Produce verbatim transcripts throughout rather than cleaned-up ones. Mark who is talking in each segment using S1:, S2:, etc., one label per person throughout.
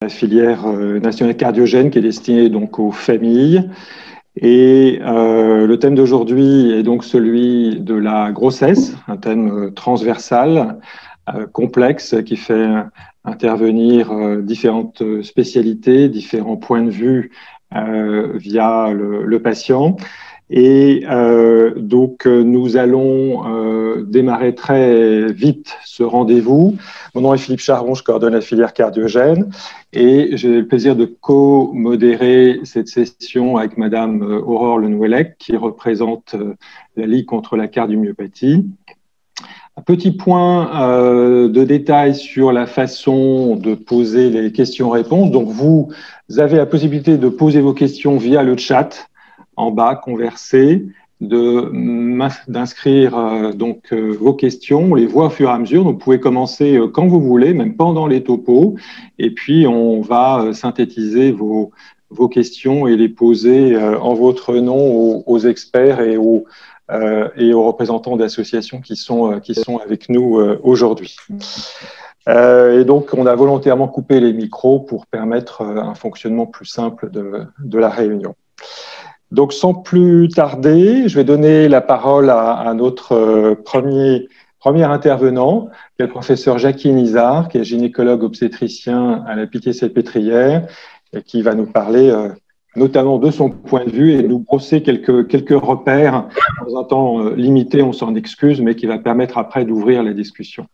S1: la filière euh, nationale cardiogène qui est destinée donc aux familles. Et euh, le thème d'aujourd'hui est donc celui de la grossesse, un thème transversal, euh, complexe, qui fait intervenir euh, différentes spécialités, différents points de vue euh, via le, le patient. Et euh, donc, nous allons euh, démarrer très vite ce rendez-vous. Mon nom est Philippe Charron, je coordonne la filière cardiogène et j'ai le plaisir de co-modérer cette session avec Madame Aurore Lenouellec, qui représente la Ligue contre la cardiomyopathie. Un petit point euh, de détail sur la façon de poser les questions-réponses. Donc, vous avez la possibilité de poser vos questions via le chat en bas, converser, d'inscrire euh, donc euh, vos questions. On les voit au fur et à mesure. Donc, vous pouvez commencer euh, quand vous voulez, même pendant les topos. Et puis, on va euh, synthétiser vos, vos questions et les poser euh, en votre nom aux, aux experts et aux Euh, et aux représentants d'associations qui sont, euh, qui sont avec nous euh, aujourd'hui. Euh, et donc, on a volontairement coupé les micros pour permettre euh, un fonctionnement plus simple de, de la réunion. Donc, sans plus tarder, je vais donner la parole à, à notre euh, premier, premier intervenant, qui est le professeur Jacky Nizar, qui est gynécologue obstétricien à la Pitié-Salpêtrière, et qui va nous parler euh, notamment de son point de vue et nous brosser quelques, quelques repères dans un temps euh, limité, on s'en excuse, mais qui va permettre après d'ouvrir la discussion.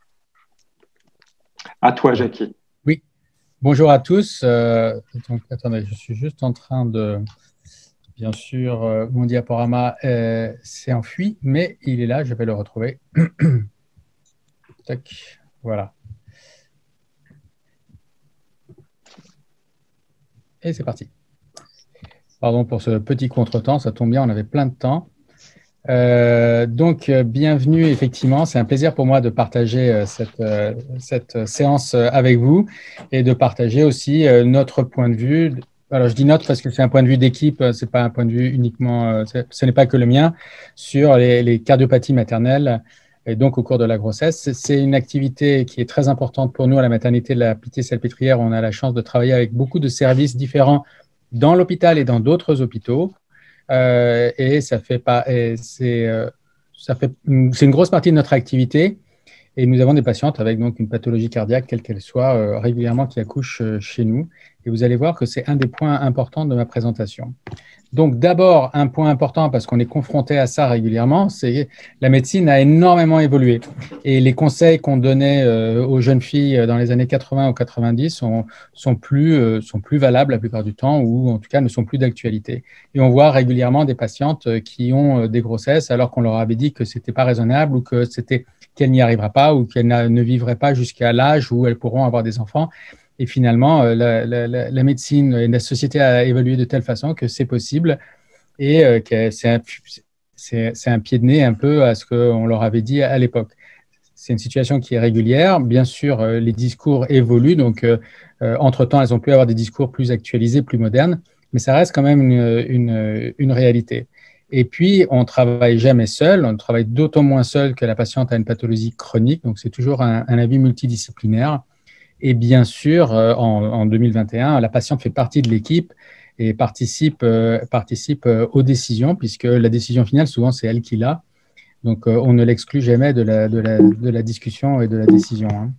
S1: À toi, Jacky.
S2: Oui, bonjour à tous. Euh, donc, attendez, je suis juste en train de… Bien sûr, euh, mon diaporama euh, s'est enfui, mais il est là, je vais le retrouver. Tac, voilà. Et c'est parti. Pardon pour ce petit contretemps, ça tombe bien, on avait plein de temps. Euh, donc, euh, bienvenue, effectivement, c'est un plaisir pour moi de partager euh, cette, euh, cette séance euh, avec vous et de partager aussi euh, notre point de vue. Alors, je dis notre parce que c'est un point de vue d'équipe, ce n'est pas un point de vue uniquement, euh, ce n'est pas que le mien, sur les, les cardiopathies maternelles et donc au cours de la grossesse. C'est une activité qui est très importante pour nous à la maternité de la Pitié-Salpêtrière. On a la chance de travailler avec beaucoup de services différents dans l'hôpital et dans d'autres hôpitaux. Euh, et ça fait pas, c'est euh, ça fait, c'est une grosse partie de notre activité. Et nous avons des patientes avec donc une pathologie cardiaque, quelle qu'elle soit, euh, régulièrement qui accouchent euh, chez nous. Et vous allez voir que c'est un des points importants de ma présentation. Donc d'abord, un point important, parce qu'on est confronté à ça régulièrement, c'est la médecine a énormément évolué. Et les conseils qu'on donnait euh, aux jeunes filles dans les années quatre-vingts ou quatre-vingt-dix sont, sont, plus, euh, sont plus valables la plupart du temps, ou en tout cas ne sont plus d'actualité. Et on voit régulièrement des patientes qui ont des grossesses alors qu'on leur avait dit que ce n'était pas raisonnable ou que c'était, qu'elles n'y arriveraient pas ou qu'elles ne vivraient pas jusqu'à l'âge où elles pourront avoir des enfants. Et finalement, la, la, la médecine et la société a évolué de telle façon que c'est possible et euh, que c'est un, c'est, c'est un pied de nez un peu à ce qu'on leur avait dit à l'époque. C'est une situation qui est régulière. Bien sûr, euh, les discours évoluent. Donc, euh, euh, entre-temps, elles ont pu avoir des discours plus actualisés, plus modernes, mais ça reste quand même une, une, une réalité. Et puis, on ne travaille jamais seul. On travaille d'autant moins seul que la patiente a une pathologie chronique. Donc, c'est toujours un, un avis multidisciplinaire. Et bien sûr, euh, en, en deux mille vingt et un, la patiente fait partie de l'équipe et participe, euh, participe euh, aux décisions, puisque la décision finale, souvent, c'est elle qui l'a. Donc, euh, on ne l'exclut jamais de la, de, la, de la discussion et de la décision. Hein.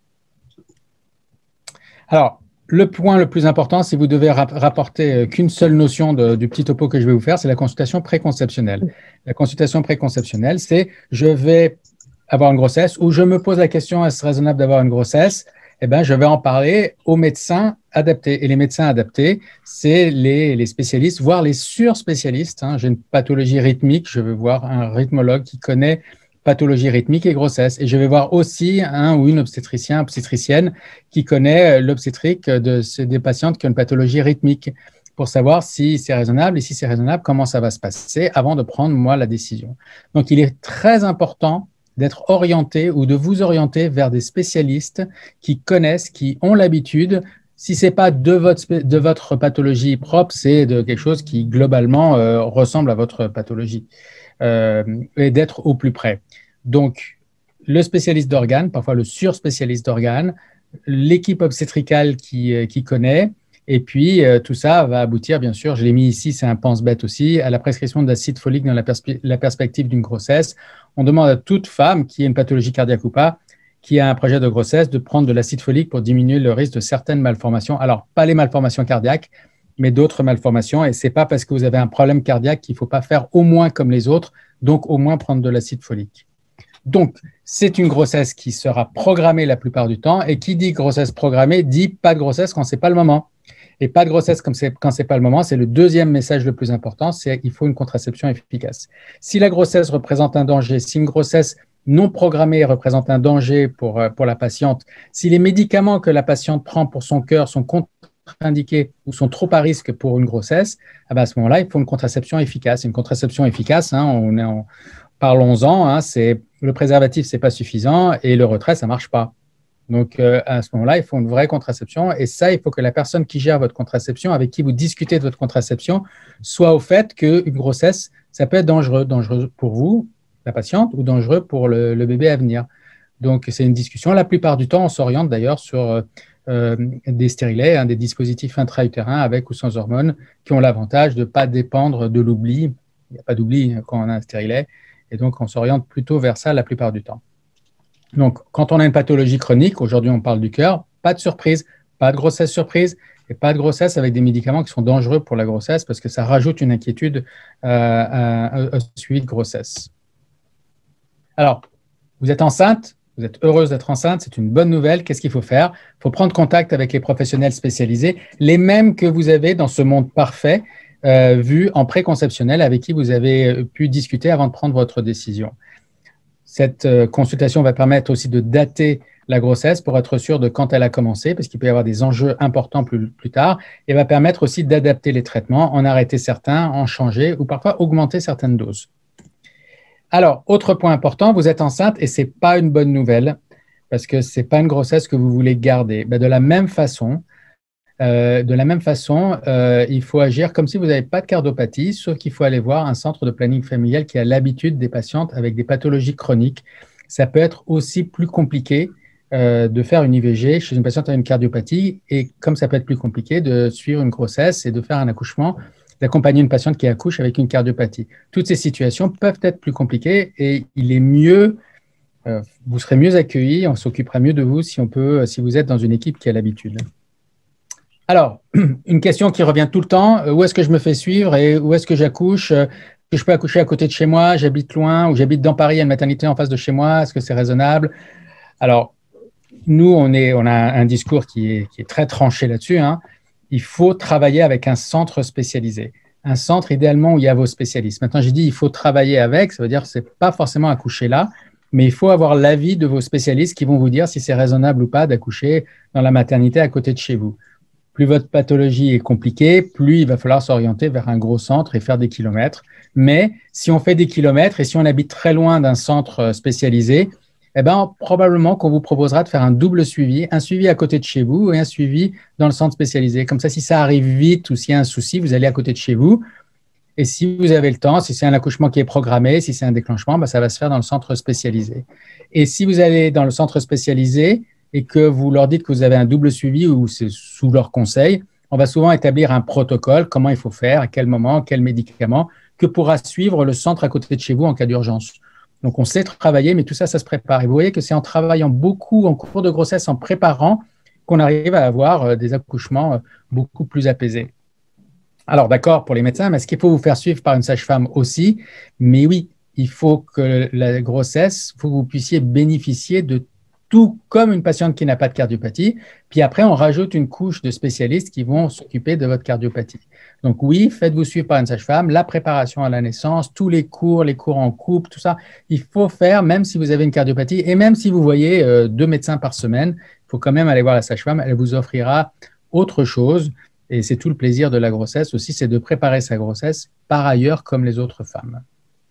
S2: Alors, le point le plus important, si vous devez rap rapporter qu'une seule notion de, du petit topo que je vais vous faire, c'est la consultation préconceptionnelle. La consultation préconceptionnelle, c'est je vais avoir une grossesse ou je me pose la question, est-ce raisonnable d'avoir une grossesse ? Eh bien, je vais en parler aux médecins adaptés. Et les médecins adaptés, c'est les, les spécialistes, voire les surspécialistes. Hein. J'ai une pathologie rythmique, je vais voir un rythmologue qui connaît pathologie rythmique et grossesse. Et je vais voir aussi un ou une obstétricien, obstétricienne qui connaît l'obstétrique de, des patientes qui ont une pathologie rythmique pour savoir si c'est raisonnable et si c'est raisonnable, comment ça va se passer avant de prendre, moi, la décision. Donc, il est très important d'être orienté ou de vous orienter vers des spécialistes qui connaissent, qui ont l'habitude. Si ce n'est pas de votre, de votre pathologie propre, c'est de quelque chose qui globalement euh, ressemble à votre pathologie euh, et d'être au plus près. Donc, le spécialiste d'organes, parfois le surspécialiste d'organes, l'équipe obstétricale qui, euh, qui connaît. Et puis, euh, tout ça va aboutir, bien sûr, je l'ai mis ici, c'est un pense-bête aussi, à la prescription d'acide folique dans la, perspe la perspective d'une grossesse. On demande à toute femme qui a une pathologie cardiaque ou pas, qui a un projet de grossesse, de prendre de l'acide folique pour diminuer le risque de certaines malformations. Alors, pas les malformations cardiaques, mais d'autres malformations. Et ce n'est pas parce que vous avez un problème cardiaque qu'il ne faut pas faire au moins comme les autres, donc au moins prendre de l'acide folique. Donc, c'est une grossesse qui sera programmée la plupart du temps. Et qui dit grossesse programmée dit pas de grossesse quand ce n'est pas le moment. Et pas de grossesse comme quand ce n'est pas le moment, c'est le deuxième message le plus important, c'est qu'il faut une contraception efficace. Si la grossesse représente un danger, si une grossesse non programmée représente un danger pour, pour la patiente, si les médicaments que la patiente prend pour son cœur sont contre-indiqués ou sont trop à risque pour une grossesse, eh bien à ce moment-là, il faut une contraception efficace. Une contraception efficace, hein, on est en, parlons-en, hein, c'est, le préservatif, ce n'est pas suffisant et le retrait, ça ne marche pas. Donc, euh, à ce moment-là, il faut une vraie contraception. Et ça, il faut que la personne qui gère votre contraception, avec qui vous discutez de votre contraception, soit au fait qu'une grossesse, ça peut être dangereux, dangereux pour vous, la patiente, ou dangereux pour le, le bébé à venir. Donc, c'est une discussion. La plupart du temps, on s'oriente d'ailleurs sur euh, des stérilets, hein, des dispositifs intra-utérins avec ou sans hormones, qui ont l'avantage de ne pas dépendre de l'oubli. Il n'y a pas d'oubli quand on a un stérilet. Et donc, on s'oriente plutôt vers ça la plupart du temps. Donc, quand on a une pathologie chronique, aujourd'hui on parle du cœur, pas de surprise, pas de grossesse surprise et pas de grossesse avec des médicaments qui sont dangereux pour la grossesse parce que ça rajoute une inquiétude euh, au suivi de grossesse. Alors, vous êtes enceinte, vous êtes heureuse d'être enceinte, c'est une bonne nouvelle. Qu'est-ce qu'il faut faire? Il faut prendre contact avec les professionnels spécialisés, les mêmes que vous avez dans ce monde parfait, euh, vu en préconceptionnel, avec qui vous avez pu discuter avant de prendre votre décision. Cette euh, consultation va permettre aussi de dater la grossesse pour être sûr de quand elle a commencé, parce qu'il peut y avoir des enjeux importants plus, plus tard, et va permettre aussi d'adapter les traitements, en arrêter certains, en changer ou parfois augmenter certaines doses. Alors, autre point important, vous êtes enceinte et ce n'est pas une bonne nouvelle, parce que ce n'est pas une grossesse que vous voulez garder. Ben, de la même façon, Euh, de la même façon, euh, il faut agir comme si vous n'avez pas de cardiopathie, sauf qu'il faut aller voir un centre de planning familial qui a l'habitude des patientes avec des pathologies chroniques. Ça peut être aussi plus compliqué euh, de faire une I V G chez une patiente avec une cardiopathie et comme ça peut être plus compliqué de suivre une grossesse et de faire un accouchement, d'accompagner une patiente qui accouche avec une cardiopathie. Toutes ces situations peuvent être plus compliquées et il est mieux, euh, vous serez mieux accueillis, on s'occupera mieux de vous si on peut, si vous êtes dans une équipe qui a l'habitude. Alors, une question qui revient tout le temps, où est-ce que je me fais suivre et où est-ce que j'accouche? Est-ce que je peux accoucher à côté de chez moi? J'habite loin ou j'habite dans Paris, il y a une maternité en face de chez moi. Est-ce que c'est raisonnable? Alors, nous, on, est, on a un discours qui est, qui est très tranché là-dessus. Hein. Il faut travailler avec un centre spécialisé. Un centre, idéalement, où il y a vos spécialistes. Maintenant, j'ai dit il faut travailler avec, ça veut dire que ce n'est pas forcément accoucher là, mais il faut avoir l'avis de vos spécialistes qui vont vous dire si c'est raisonnable ou pas d'accoucher dans la maternité à côté de chez vous. Plus votre pathologie est compliquée, plus il va falloir s'orienter vers un gros centre et faire des kilomètres. Mais si on fait des kilomètres et si on habite très loin d'un centre spécialisé, eh ben, probablement qu'on vous proposera de faire un double suivi, un suivi à côté de chez vous et un suivi dans le centre spécialisé. Comme ça, si ça arrive vite ou s'il y a un souci, vous allez à côté de chez vous. Et si vous avez le temps, si c'est un accouchement qui est programmé, si c'est un déclenchement, ben, ça va se faire dans le centre spécialisé. Et si vous allez dans le centre spécialisé, et que vous leur dites que vous avez un double suivi ou c'est sous leur conseil, on va souvent établir un protocole, comment il faut faire, à quel moment, quel médicament, que pourra suivre le centre à côté de chez vous en cas d'urgence. Donc, on sait travailler, mais tout ça, ça se prépare. Et vous voyez que c'est en travaillant beaucoup en cours de grossesse, en préparant, qu'on arrive à avoir des accouchements beaucoup plus apaisés. Alors, d'accord pour les médecins, mais est-ce qu'il faut vous faire suivre par une sage-femme aussi? Mais oui, il faut que la grossesse, il faut que vous puissiez bénéficier de tout comme une patiente qui n'a pas de cardiopathie. Puis après, on rajoute une couche de spécialistes qui vont s'occuper de votre cardiopathie. Donc oui, faites-vous suivre par une sage-femme, la préparation à la naissance, tous les cours, les cours en couple, tout ça, il faut faire même si vous avez une cardiopathie et même si vous voyez euh, deux médecins par semaine, il faut quand même aller voir la sage-femme, elle vous offrira autre chose et c'est tout le plaisir de la grossesse aussi, c'est de préparer sa grossesse par ailleurs comme les autres femmes.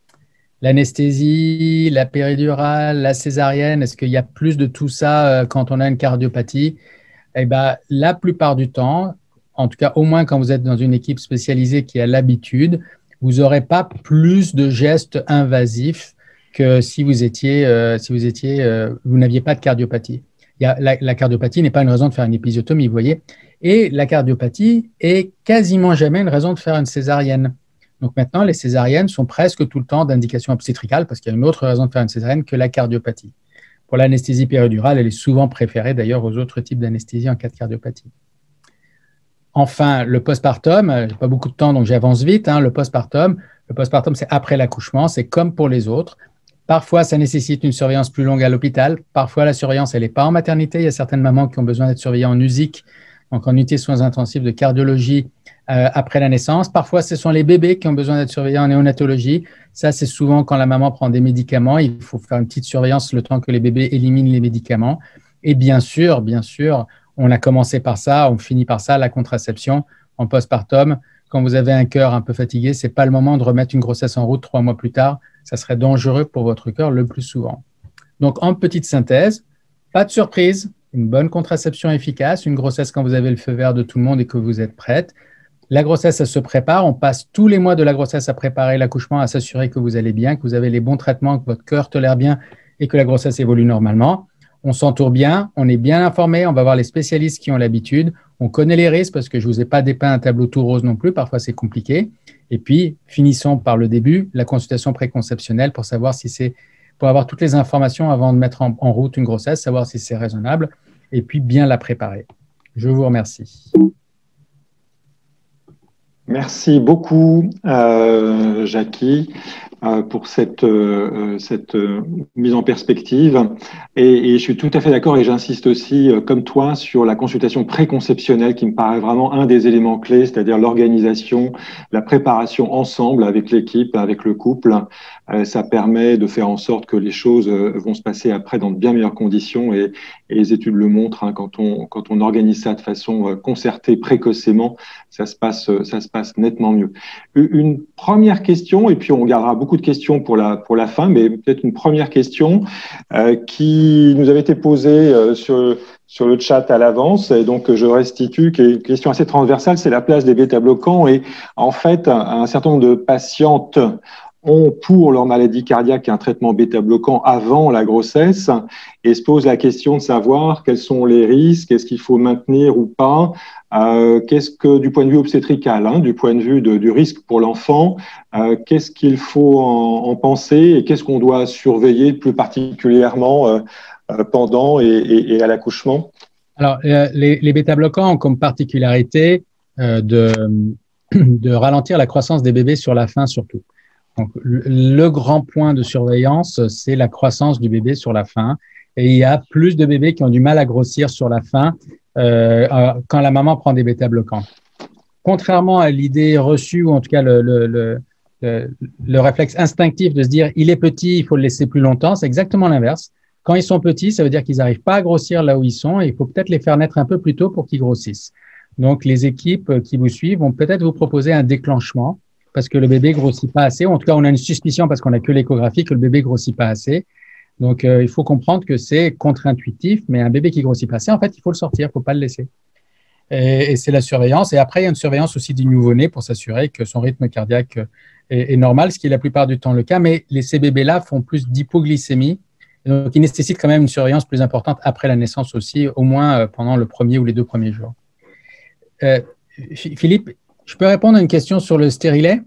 S2: L'anesthésie, la péridurale, la césarienne, est-ce qu'il y a plus de tout ça quand on a une cardiopathie? Eh bien, la plupart du temps, en tout cas au moins quand vous êtes dans une équipe spécialisée qui a l'habitude, vous n'aurez pas plus de gestes invasifs que si vous étiez, euh, si vous étiez, euh, vous n'aviez pas de cardiopathie. il y a, la, la cardiopathie n'est pas une raison de faire une épisiotomie, vous voyez. Et la cardiopathie est quasiment jamais une raison de faire une césarienne. Donc maintenant, les césariennes sont presque tout le temps d'indication obstétricale parce qu'il y a une autre raison de faire une césarienne que la cardiopathie. Pour l'anesthésie péridurale, elle est souvent préférée d'ailleurs aux autres types d'anesthésie en cas de cardiopathie. Enfin, le postpartum, je n'ai pas beaucoup de temps donc j'avance vite. Hein, le postpartum, le postpartum c'est après l'accouchement, c'est comme pour les autres. Parfois, ça nécessite une surveillance plus longue à l'hôpital. Parfois, la surveillance, elle n'est pas en maternité. Il y a certaines mamans qui ont besoin d'être surveillées en U S I C, donc en unité de soins intensifs de cardiologie euh, après la naissance. Parfois, ce sont les bébés qui ont besoin d'être surveillés en néonatologie. Ça, c'est souvent quand la maman prend des médicaments. Il faut faire une petite surveillance le temps que les bébés éliminent les médicaments. Et bien sûr, bien sûr, on a commencé par ça, on finit par ça, la contraception en postpartum. Quand vous avez un cœur un peu fatigué, ce n'est pas le moment de remettre une grossesse en route trois mois plus tard. Ça serait dangereux pour votre cœur le plus souvent. Donc, en petite synthèse, pas de surprise, une bonne contraception efficace, une grossesse quand vous avez le feu vert de tout le monde et que vous êtes prête. La grossesse, ça se prépare. On passe tous les mois de la grossesse à préparer l'accouchement, à s'assurer que vous allez bien, que vous avez les bons traitements, que votre cœur tolère bien et que la grossesse évolue normalement. On s'entoure bien, on est bien informé, on va voir les spécialistes qui ont l'habitude, on connaît les risques parce que je ne vous ai pas dépeint un tableau tout rose non plus, parfois c'est compliqué. Et puis, finissons par le début, la consultation préconceptionnelle pour savoir si c'est, pour avoir toutes les informations avant de mettre en, en route une grossesse, savoir si c'est raisonnable et puis bien la préparer. Je vous remercie.
S1: Merci beaucoup, euh, Jackie, euh, pour cette, euh, cette euh, mise en perspective. Et, et je suis tout à fait d'accord et j'insiste aussi, euh, comme toi, sur la consultation préconceptionnelle qui me paraît vraiment un des éléments clés, c'est-à-dire l'organisation, la préparation ensemble avec l'équipe, avec le couple. Euh, ça permet de faire en sorte que les choses euh, vont se passer après dans de bien meilleures conditions et, et les études le montrent. Hein, quand on, quand on organise ça de façon euh, concertée précocement, ça se passe, ça se passe nettement mieux. Une première question, et puis on gardera beaucoup de questions pour la, pour la fin, mais peut-être une première question euh, qui nous avait été posée euh, sur, sur le chat à l'avance, et donc je restitue, qui est une question assez transversale, c'est la place des bêta-bloquants. Et en fait, un, un certain nombre de patientes ont pour leur maladie cardiaque un traitement bêta-bloquant avant la grossesse et se posent la question de savoir quels sont les risques, est-ce qu'il faut maintenir ou pas, euh, qu'est-ce que du point de vue obstétrical, hein, du point de vue de, du risque pour l'enfant, euh, qu'est-ce qu'il faut en, en penser et qu'est-ce qu'on doit surveiller plus particulièrement euh, pendant et, et, et à l'accouchement?
S2: Alors, euh, les, les bêta-bloquants ont comme particularité euh, de, de ralentir la croissance des bébés sur la fin surtout. Donc, le, le grand point de surveillance, c'est la croissance du bébé sur la fin. Et il y a plus de bébés qui ont du mal à grossir sur la fin euh, quand la maman prend des bêta-bloquants. Contrairement à l'idée reçue, ou en tout cas le, le, le, le, le réflexe instinctif de se dire « il est petit, il faut le laisser plus longtemps », c'est exactement l'inverse. Quand ils sont petits, ça veut dire qu'ils n'arrivent pas à grossir là où ils sont et il faut peut-être les faire naître un peu plus tôt pour qu'ils grossissent. Donc, les équipes qui vous suivent vont peut-être vous proposer un déclenchement parce que le bébé grossit pas assez. En tout cas, on a une suspicion parce qu'on n'a que l'échographie que le bébé grossit pas assez. Donc, euh, il faut comprendre que c'est contre-intuitif, mais un bébé qui grossit pas assez, en fait, il faut le sortir, il faut pas le laisser. Et, et c'est la surveillance. Et après, il y a une surveillance aussi du nouveau-né pour s'assurer que son rythme cardiaque est, est normal, ce qui est la plupart du temps le cas. Mais les, ces bébés-là font plus d'hypoglycémie. Donc, ils nécessitent quand même une surveillance plus importante après la naissance aussi, au moins pendant le premier ou les deux premiers jours. Euh, Philippe, je peux répondre à une question sur le stérilet?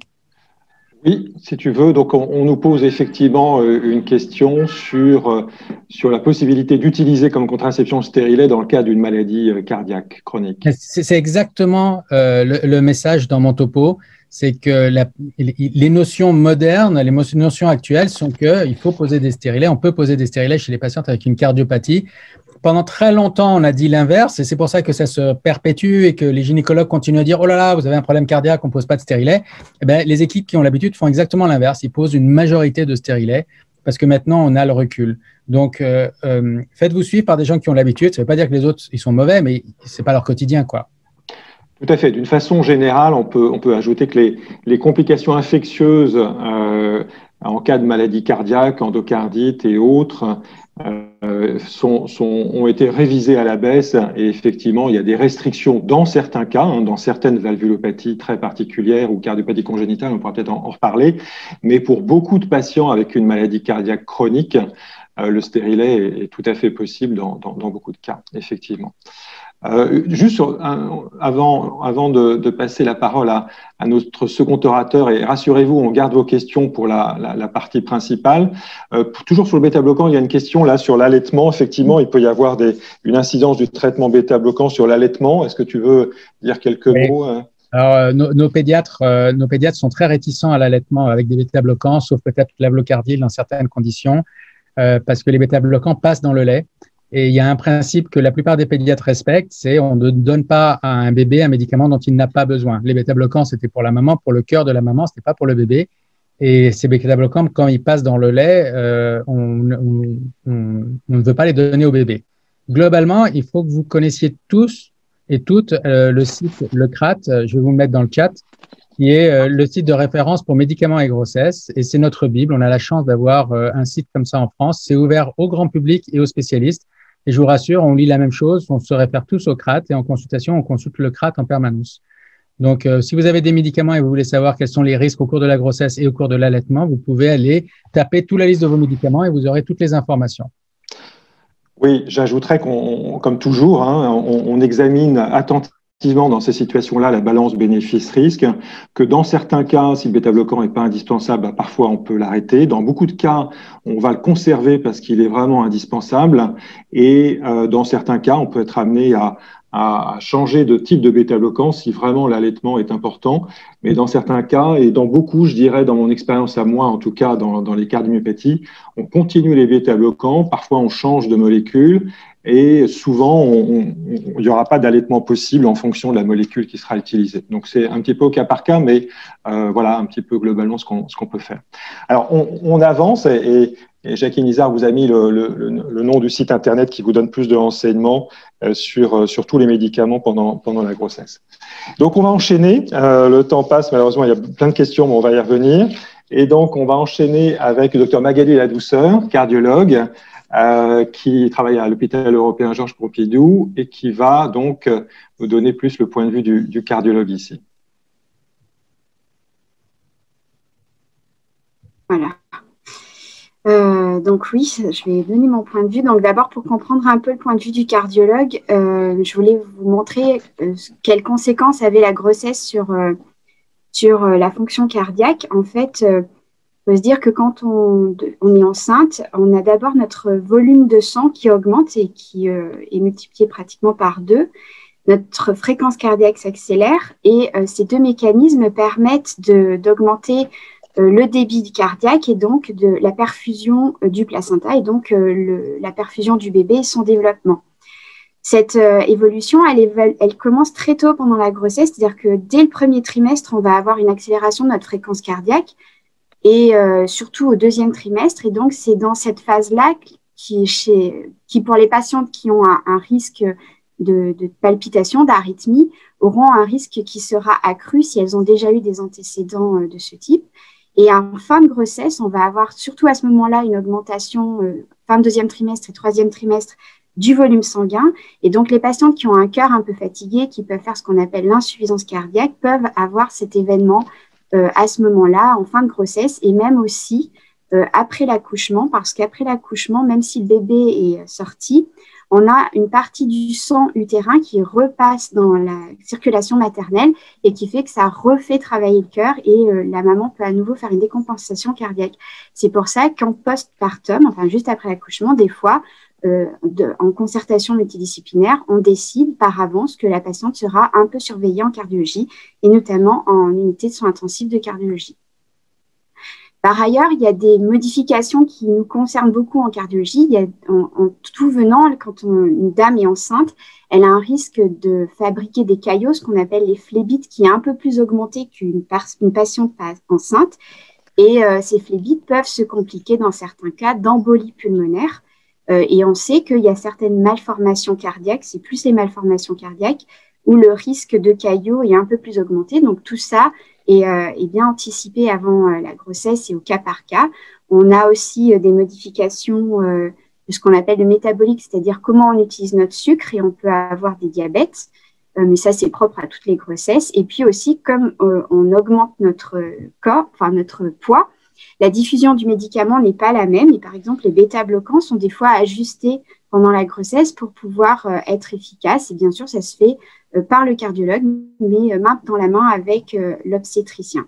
S1: Oui, si tu veux. Donc, on, on nous pose effectivement une question sur, sur la possibilité d'utiliser comme contraception stérilet dans le cas d'une maladie cardiaque chronique.
S2: C'est exactement euh, le, le message dans mon topo. C'est que la, les notions modernes, les notions actuelles sont qu'il faut poser des stérilets. On peut poser des stérilets chez les patientes avec une cardiopathie. Pendant très longtemps, on a dit l'inverse et c'est pour ça que ça se perpétue et que les gynécologues continuent à dire « Oh là là, vous avez un problème cardiaque, on ne pose pas de stérilet ». Eh bien, les équipes qui ont l'habitude font exactement l'inverse. Ils posent une majorité de stérilets parce que maintenant, on a le recul. Donc, euh, euh, faites-vous suivre par des gens qui ont l'habitude. Ça ne veut pas dire que les autres, ils sont mauvais, mais ce n'est pas leur quotidien, quoi.
S1: Tout à fait. D'une façon générale, on peut, on peut ajouter que les, les complications infectieuses euh, en cas de maladie cardiaque, endocardite et autres, euh, sont, sont, ont été révisées à la baisse. Et effectivement, il y a des restrictions dans certains cas, hein, dans certaines valvulopathies très particulières ou cardiopathie congénitale, on pourra peut-être en, en reparler. Mais pour beaucoup de patients avec une maladie cardiaque chronique, euh, le stérilet est, est tout à fait possible dans, dans, dans beaucoup de cas, effectivement. Euh, juste sur, un, avant, avant de, de passer la parole à, à notre second orateur, et rassurez-vous, on garde vos questions pour la, la, la partie principale. Euh, pour, toujours sur le bêta-bloquant, il y a une question là sur l'allaitement. Effectivement, il peut y avoir des, une incidence du traitement bêta-bloquant sur l'allaitement. Est-ce que tu veux dire quelques
S2: oui.
S1: mots hein?
S2: Alors, euh, nos, nos, pédiatres, euh, nos pédiatres sont très réticents à l'allaitement avec des bêta-bloquants, sauf peut-être l'avlocardil dans certaines conditions, euh, parce que les bêta-bloquants passent dans le lait. Et il y a un principe que la plupart des pédiatres respectent, c'est on ne donne pas à un bébé un médicament dont il n'a pas besoin. Les bêta-bloquants, c'était pour la maman, pour le cœur de la maman, c'était pas pour le bébé. Et ces bêta-bloquants, quand ils passent dans le lait, euh, on, on, on, on ne veut pas les donner au bébé. Globalement, il faut que vous connaissiez tous et toutes euh, le site Le C R A T, euh, je vais vous le mettre dans le chat, qui est euh, le site de référence pour médicaments et grossesse. Et c'est notre Bible. On a la chance d'avoir euh, un site comme ça en France. C'est ouvert au grand public et aux spécialistes. Et je vous rassure, on lit la même chose, on se réfère tous au C R A T et en consultation, on consulte le C R A T en permanence. Donc, euh, si vous avez des médicaments et vous voulez savoir quels sont les risques au cours de la grossesse et au cours de l'allaitement, vous pouvez aller taper toute la liste de vos médicaments et vous aurez toutes les informations.
S1: Oui, j'ajouterais qu'on, comme toujours, hein, on, on examine attentivement dans ces situations-là la balance bénéfice-risque, que dans certains cas, si le bêta-bloquant n'est pas indispensable, bah, parfois on peut l'arrêter. Dans beaucoup de cas, on va le conserver parce qu'il est vraiment indispensable. Et euh, dans certains cas, on peut être amené à, à changer de type de bêta-bloquant si vraiment l'allaitement est important. Mais dans certains cas, et dans beaucoup, je dirais, dans mon expérience à moi, en tout cas dans, dans les cardiomyopathie, on continue les bêta-bloquants, parfois on change de molécule et souvent il n'y aura pas d'allaitement possible en fonction de la molécule qui sera utilisée. Donc c'est un petit peu au cas par cas, mais euh, voilà un petit peu globalement ce qu'on ce qu'on peut faire. Alors on, on avance et, et Jacqueline Izard vous a mis le, le, le nom du site internet qui vous donne plus de renseignements euh, sur, sur tous les médicaments pendant, pendant la grossesse. Donc on va enchaîner, euh, le temps passe malheureusement, il y a plein de questions mais on va y revenir. Et donc on va enchaîner avec le docteur Magali Ladouceur, cardiologue, Euh, qui travaille à l'hôpital européen Georges Pompidou et qui va donc euh, nous donner plus le point de vue du, du cardiologue ici.
S3: Voilà. Euh, donc oui, je vais donner mon point de vue. Donc d'abord, pour comprendre un peu le point de vue du cardiologue, euh, je voulais vous montrer euh, quelles conséquences avait la grossesse sur, euh, sur euh, la fonction cardiaque. En fait, euh, il faut se dire que quand on, on est enceinte, on a d'abord notre volume de sang qui augmente et qui euh, est multiplié pratiquement par deux. Notre fréquence cardiaque s'accélère et euh, ces deux mécanismes permettent de, d'augmenter euh, le débit cardiaque et donc de la perfusion euh, du placenta et donc euh, le, la perfusion du bébé et son développement. Cette euh, évolution, elle, est, elle commence très tôt pendant la grossesse, c'est-à-dire que dès le premier trimestre, on va avoir une accélération de notre fréquence cardiaque et euh, surtout au deuxième trimestre. Et donc, c'est dans cette phase-là qui, chez, qui, pour les patientes qui ont un, un risque de, de palpitation, d'arythmie, auront un risque qui sera accru si elles ont déjà eu des antécédents euh, de ce type. Et en fin de grossesse, on va avoir surtout à ce moment-là une augmentation, euh, fin de deuxième trimestre et troisième trimestre, du volume sanguin. Et donc, les patientes qui ont un cœur un peu fatigué, qui peuvent faire ce qu'on appelle l'insuffisance cardiaque, peuvent avoir cet événement Euh, à ce moment-là, en fin de grossesse, et même aussi euh, après l'accouchement, parce qu'après l'accouchement, même si le bébé est sorti, on a une partie du sang utérin qui repasse dans la circulation maternelle et qui fait que ça refait travailler le cœur et euh, la maman peut à nouveau faire une décompensation cardiaque. C'est pour ça qu'en postpartum, enfin juste après l'accouchement, des fois, Euh, de, en concertation multidisciplinaire, on décide par avance que la patiente sera un peu surveillée en cardiologie et notamment en unité de soins intensifs de cardiologie. Par ailleurs, il y a des modifications qui nous concernent beaucoup en cardiologie. Il y a, en, en tout venant, quand on, une dame est enceinte, elle a un risque de fabriquer des caillots, ce qu'on appelle les phlébites, qui est un peu plus augmenté qu'une une patiente enceinte. Et euh, ces phlébites peuvent se compliquer dans certains cas d'embolie pulmonaire. Euh, et on sait qu'il y a certaines malformations cardiaques, c'est plus les malformations cardiaques, où le risque de caillots est un peu plus augmenté. Donc tout ça est, euh, est bien anticipé avant euh, la grossesse et au cas par cas. On a aussi euh, des modifications euh, de ce qu'on appelle le métabolique, c'est-à-dire comment on utilise notre sucre et on peut avoir des diabètes. Euh, mais ça, c'est propre à toutes les grossesses. Et puis aussi, comme euh, on augmente notre corps, enfin notre poids, La diffusion du médicament n'est pas la même et par exemple, les bêta-bloquants sont des fois ajustés pendant la grossesse pour pouvoir euh, être efficaces. Et bien sûr, ça se fait euh, par le cardiologue, mais euh, main dans la main avec euh, l'obstétricien.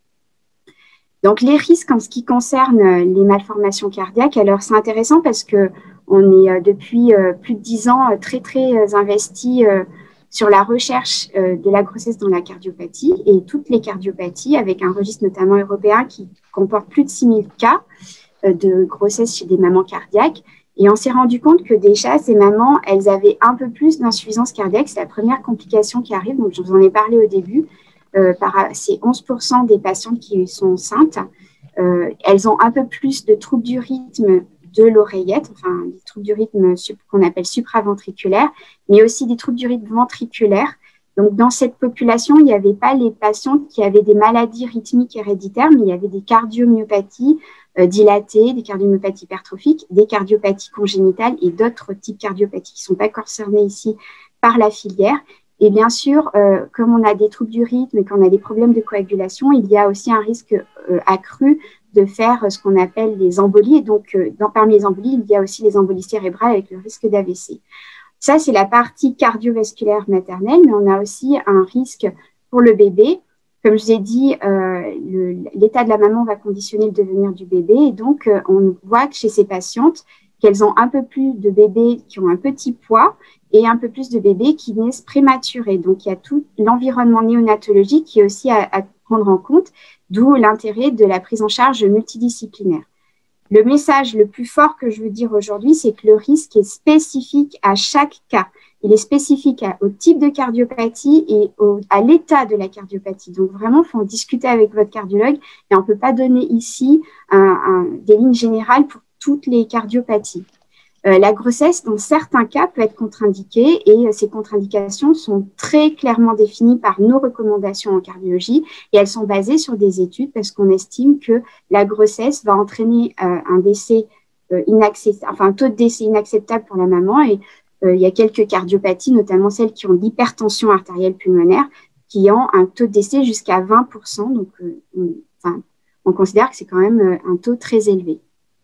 S3: Donc, les risques en ce qui concerne euh, les malformations cardiaques, alors c'est intéressant parce qu'on est euh, depuis euh, plus de dix ans euh, très, très euh, investis euh, sur la recherche euh, de la grossesse dans la cardiopathie et toutes les cardiopathies, avec un registre notamment européen qui comporte plus de six mille cas euh, de grossesse chez des mamans cardiaques. Et on s'est rendu compte que déjà, ces mamans, elles avaient un peu plus d'insuffisance cardiaque. C'est la première complication qui arrive, donc je vous en ai parlé au début. Euh, c'est onze pour cent des patientes qui sont enceintes. Euh, elles ont un peu plus de troubles du rythme de l'oreillette, enfin des troubles du rythme qu'on appelle supraventriculaires, mais aussi des troubles du rythme ventriculaire. Donc, dans cette population, il n'y avait pas les patientes qui avaient des maladies rythmiques héréditaires, mais il y avait des cardiomyopathies euh, dilatées, des cardiomyopathies hypertrophiques, des cardiopathies congénitales et d'autres types de cardiopathies qui ne sont pas concernés ici par la filière. Et bien sûr, euh, comme on a des troubles du rythme et qu'on a des problèmes de coagulation, il y a aussi un risque euh, accru de faire ce qu'on appelle les embolies. Et donc, euh, dans, parmi les embolies, il y a aussi les embolies cérébrales avec le risque d'A V C. Ça, c'est la partie cardiovasculaire maternelle, mais on a aussi un risque pour le bébé. Comme je vous ai dit, euh, l'état de la maman va conditionner le devenir du bébé. Et donc, euh, on voit que chez ces patientes, qu'elles ont un peu plus de bébés qui ont un petit poids et un peu plus de bébés qui naissent prématurés. Donc, il y a tout l'environnement néonatologique qui est aussi à, à prendre en compte, d'où l'intérêt de la prise en charge multidisciplinaire. Le message le plus fort que je veux dire aujourd'hui, c'est que le risque est spécifique à chaque cas. Il est spécifique à, au type de cardiopathie et au, à l'état de la cardiopathie. Donc, vraiment, il faut en discuter avec votre cardiologue et on ne peut pas donner ici un, un, des lignes générales pour toutes les cardiopathies. Euh, la grossesse, dans certains cas, peut être contre-indiquée et euh, ces contre-indications sont très clairement définies par nos recommandations en cardiologie et elles sont basées sur des études parce qu'on estime que la grossesse va entraîner euh, un décès euh, inacceptable, enfin un taux de décès inacceptable pour la maman et euh, il y a quelques cardiopathies, notamment celles qui ont l'hypertension artérielle pulmonaire, qui ont un taux de décès jusqu'à vingt pour cent. Donc, euh, on, enfin, on considère que c'est quand même euh, un taux très élevé.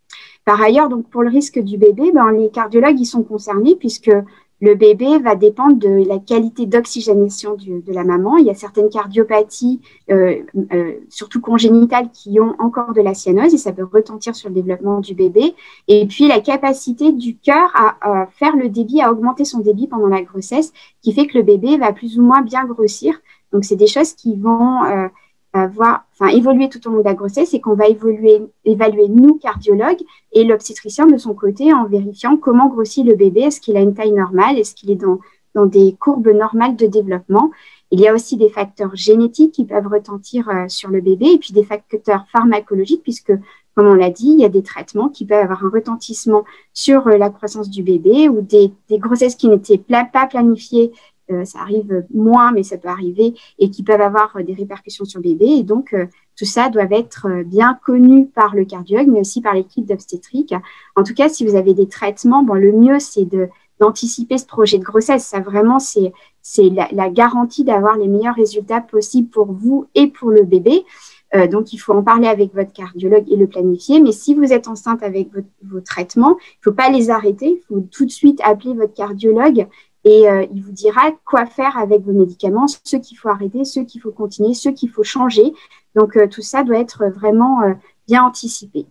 S3: Par ailleurs, donc pour le risque du bébé, ben, les cardiologues y sont concernés puisque le bébé va dépendre de la qualité d'oxygénation de la maman. Il y a certaines cardiopathies, euh, euh, surtout congénitales, qui ont encore de la cyanose et ça peut retentir sur le développement du bébé. Et puis la capacité du cœur à, à faire le débit, à augmenter son débit pendant la grossesse, qui fait que le bébé va plus ou moins bien grossir. Donc c'est des choses qui vont euh, avoir, enfin, évoluer tout au long de la grossesse et qu'on va évoluer, évaluer nous, cardiologues, et l'obstétricien de son côté en vérifiant comment grossit le bébé, est-ce qu'il a une taille normale, est-ce qu'il est dans, dans des courbes normales de développement. Il y a aussi des facteurs génétiques qui peuvent retentir euh, sur le bébé et puis des facteurs pharmacologiques puisque, comme on l'a dit, il y a des traitements qui peuvent avoir un retentissement sur euh, la croissance du bébé ou des, des grossesses qui n'étaient pla- pas planifiées. Euh, ça arrive moins, mais ça peut arriver, et qui peuvent avoir euh, des répercussions sur le bébé. Et donc, euh, tout ça doit être euh, bien connu par le cardiologue, mais aussi par l'équipe d'obstétrique. En tout cas, si vous avez des traitements, bon, le mieux, c'est de, d'anticiper ce projet de grossesse. Ça, vraiment, c'est, c'est la, la garantie d'avoir les meilleurs résultats possibles pour vous et pour le bébé. Euh, donc, il faut en parler avec votre cardiologue et le planifier. Mais si vous êtes enceinte avec votre, vos traitements, il ne faut pas les arrêter. Il faut tout de suite appeler votre cardiologue et euh, il vous dira quoi faire avec vos médicaments, ceux qu'il faut arrêter, ceux qu'il faut continuer, ceux qu'il faut changer. Donc, euh, tout ça doit être vraiment euh, bien anticipé.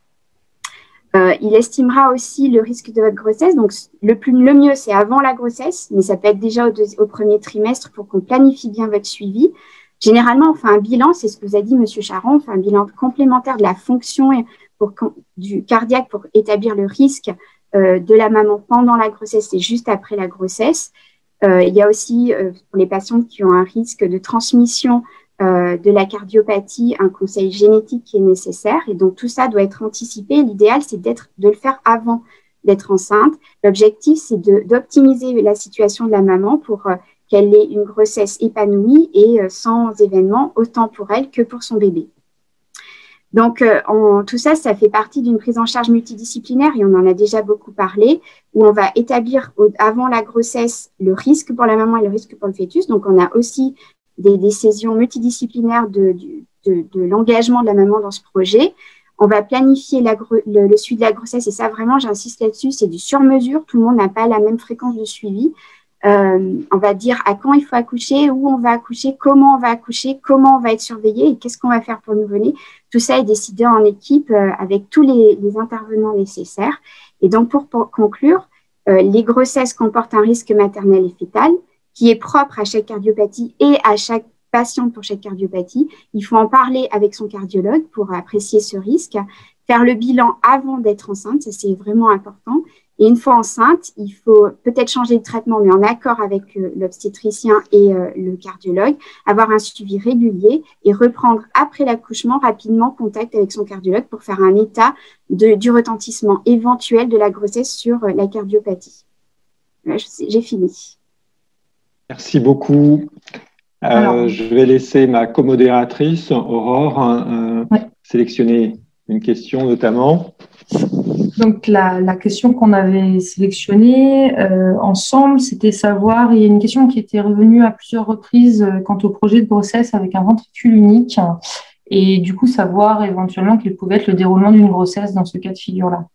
S3: Euh, il estimera aussi le risque de votre grossesse. Donc, le, plus, le mieux, c'est avant la grossesse, mais ça peut être déjà au, deux, au premier trimestre pour qu'on planifie bien votre suivi. Généralement, on fait un bilan, c'est ce que vous a dit M. Charon, on fait un bilan complémentaire de la fonction pour, du cardiaque pour établir le risque euh, de la maman pendant la grossesse et juste après la grossesse. Euh, il y a aussi, euh, pour les patientes qui ont un risque de transmission euh, de la cardiopathie, un conseil génétique qui est nécessaire. Et donc, tout ça doit être anticipé. L'idéal, c'est d'être, de le faire avant d'être enceinte. L'objectif, c'est de, d'optimiser la situation de la maman pour euh, qu'elle ait une grossesse épanouie et euh, sans événements, autant pour elle que pour son bébé. Donc, euh, on, tout ça, ça fait partie d'une prise en charge multidisciplinaire et on en a déjà beaucoup parlé, où on va établir au, avant la grossesse le risque pour la maman et le risque pour le fœtus. Donc, on a aussi des décisions multidisciplinaires de, du, de, de l'engagement de la maman dans ce projet. On va planifier la, le, le suivi de la grossesse, et ça, vraiment, j'insiste là-dessus, c'est du sur-mesure. Tout le monde n'a pas la même fréquence de suivi. Euh, on va dire à quand il faut accoucher, où on va accoucher, comment on va accoucher, comment on va être surveillé et qu'est-ce qu'on va faire pour le nouveau-né. Tout ça est décidé en équipe euh, avec tous les, les intervenants nécessaires. Et donc, pour, pour conclure, euh, les grossesses comportent un risque maternel et fœtal qui est propre à chaque cardiopathie et à chaque patient pour chaque cardiopathie. Il faut en parler avec son cardiologue pour apprécier ce risque, faire le bilan avant d'être enceinte, ça c'est vraiment important. Et une fois enceinte, il faut peut-être changer de traitement, mais en accord avec euh, l'obstétricien et euh, le cardiologue, avoir un suivi régulier et reprendre après l'accouchement rapidement contact avec son cardiologue pour faire un état de, du retentissement éventuel de la grossesse sur euh, la cardiopathie. Voilà, j'ai fini.
S1: Merci beaucoup. Euh, Alors, je vais laisser ma comodératrice, Aurore, euh, ouais. sélectionner une question notamment.
S4: Donc, la, la question qu'on avait sélectionnée euh, ensemble, c'était savoir, il y a une question qui était revenue à plusieurs reprises euh, quant au projet de grossesse avec un ventricule unique, et du coup, savoir éventuellement quel pouvait être le déroulement d'une grossesse dans ce cas de figure-là.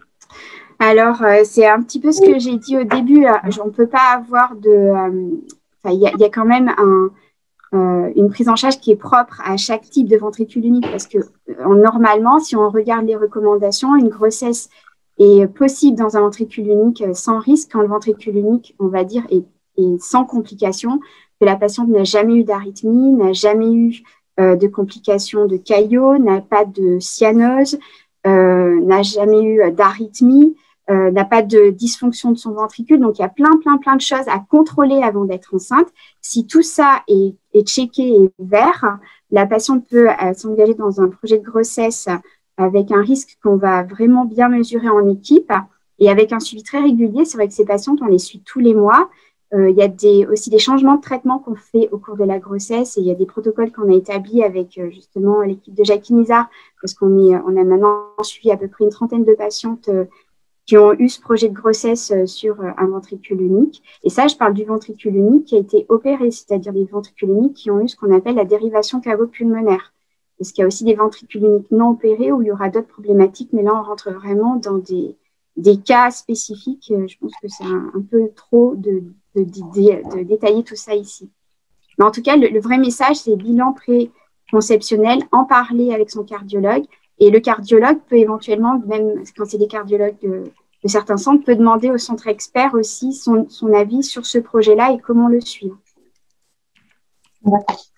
S3: Alors, euh, c'est un petit peu ce que j'ai dit au début. On ne peut pas avoir de... Euh, enfin, il y, y a quand même un... Euh, une prise en charge qui est propre à chaque type de ventricule unique parce que euh, normalement, si on regarde les recommandations, une grossesse est possible dans un ventricule unique euh, sans risque quand le ventricule unique, on va dire, est, est sans complications, que la patiente n'a jamais eu d'arythmie, n'a jamais eu euh, de complications de caillot, n'a pas de cyanose, euh, n'a jamais eu d'arythmie, euh, n'a pas de dysfonction de son ventricule. Donc, il y a plein, plein, plein de choses à contrôler avant d'être enceinte. Si tout ça est, est checké et vert, la patiente peut euh, s'engager dans un projet de grossesse avec un risque qu'on va vraiment bien mesurer en équipe et avec un suivi très régulier. C'est vrai que ces patientes, on les suit tous les mois. Euh, il y a des, aussi des changements de traitement qu'on fait au cours de la grossesse et il y a des protocoles qu'on a établis avec euh, justement l'équipe de Jackie Nizar parce qu'on est, on a maintenant suivi à peu près une trentaine de patientes euh, qui ont eu ce projet de grossesse sur un ventricule unique. Et ça, je parle du ventricule unique qui a été opéré, c'est-à-dire des ventricules uniques qui ont eu ce qu'on appelle la dérivation cavo-pulmonaire. Parce qu'il y a aussi des ventricules uniques non opérés où il y aura d'autres problématiques, mais là, on rentre vraiment dans des, des cas spécifiques. Je pense que c'est un, un peu trop de, de, de, de détailler tout ça ici. Mais en tout cas, le, le vrai message, c'est bilan préconceptionnel, en parler avec son cardiologue. Et le cardiologue peut éventuellement, même quand c'est des cardiologues de, de certains centres, peut demander au centre expert aussi son, son avis sur ce projet-là et comment le suivre.
S1: Tout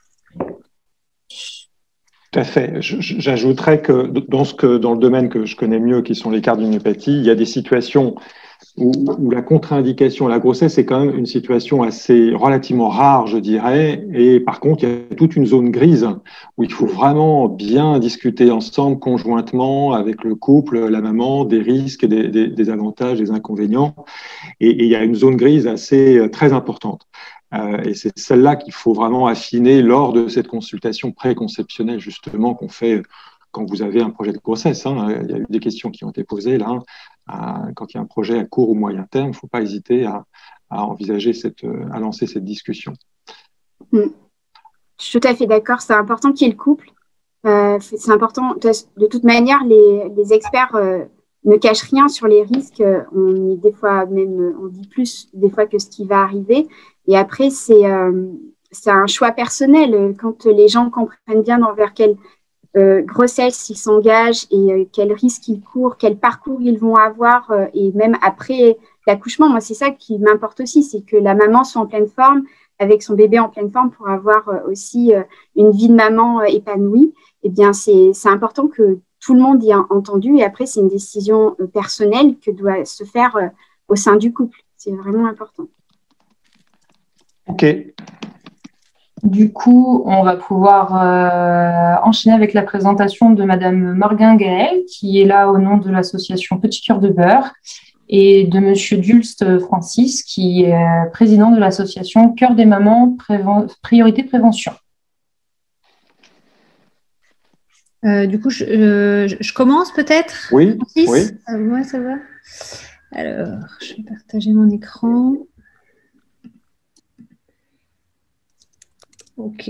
S1: à fait. J'ajouterais que dans, ce que dans le domaine que je connais mieux, qui sont les cardiomyopathies, il y a des situations où, où la contre-indication à la grossesse est quand même une situation assez relativement rare, je dirais. Et par contre, il y a toute une zone grise où il faut vraiment bien discuter ensemble, conjointement, avec le couple, la maman, des risques, des, des, des avantages, des inconvénients. Et, et il y a une zone grise assez très importante. Euh, et c'est celle-là qu'il faut vraiment affiner lors de cette consultation préconceptionnelle, justement, qu'on fait quand vous avez un projet de grossesse. Hein. Il y a eu des questions qui ont été posées là. À, quand il y a un projet à court ou moyen terme, il ne faut pas hésiter à, à envisager cette, à lancer cette discussion.
S3: Mmh. Je suis tout à fait d'accord. C'est important qu'il y ait le couple. Euh, c'est important. De, de toute manière, les, les experts euh, ne cachent rien sur les risques. On est des fois même, on dit plus des fois que ce qui va arriver. Et après, c'est euh, c'est un choix personnel. Quand les gens comprennent bien envers quelle euh, grossesse ils s'engagent et euh, quels risques ils courent, quel parcours ils vont avoir, euh, et même après l'accouchement, moi, c'est ça qui m'importe aussi, c'est que la maman soit en pleine forme, avec son bébé en pleine forme pour avoir euh, aussi euh, une vie de maman euh, épanouie. Eh bien, c'est c'est important que tout le monde y ait entendu. Et après, c'est une décision euh, personnelle que doit se faire euh, au sein du couple. C'est vraiment important.
S1: OK.
S4: Du coup, on va pouvoir euh, enchaîner avec la présentation de Madame Morgan Gaël, qui est là au nom de l'association Petit Cœur de Beurre, et de Monsieur Dulst Francis, qui est président de l'association Cœur des Mamans Préven- Priorité Prévention.
S5: Euh, du coup, je, euh, je commence peut-être.
S1: Oui,
S5: Francis
S1: oui.
S5: Euh, moi, ça va. Alors, je vais partager mon écran. Ok.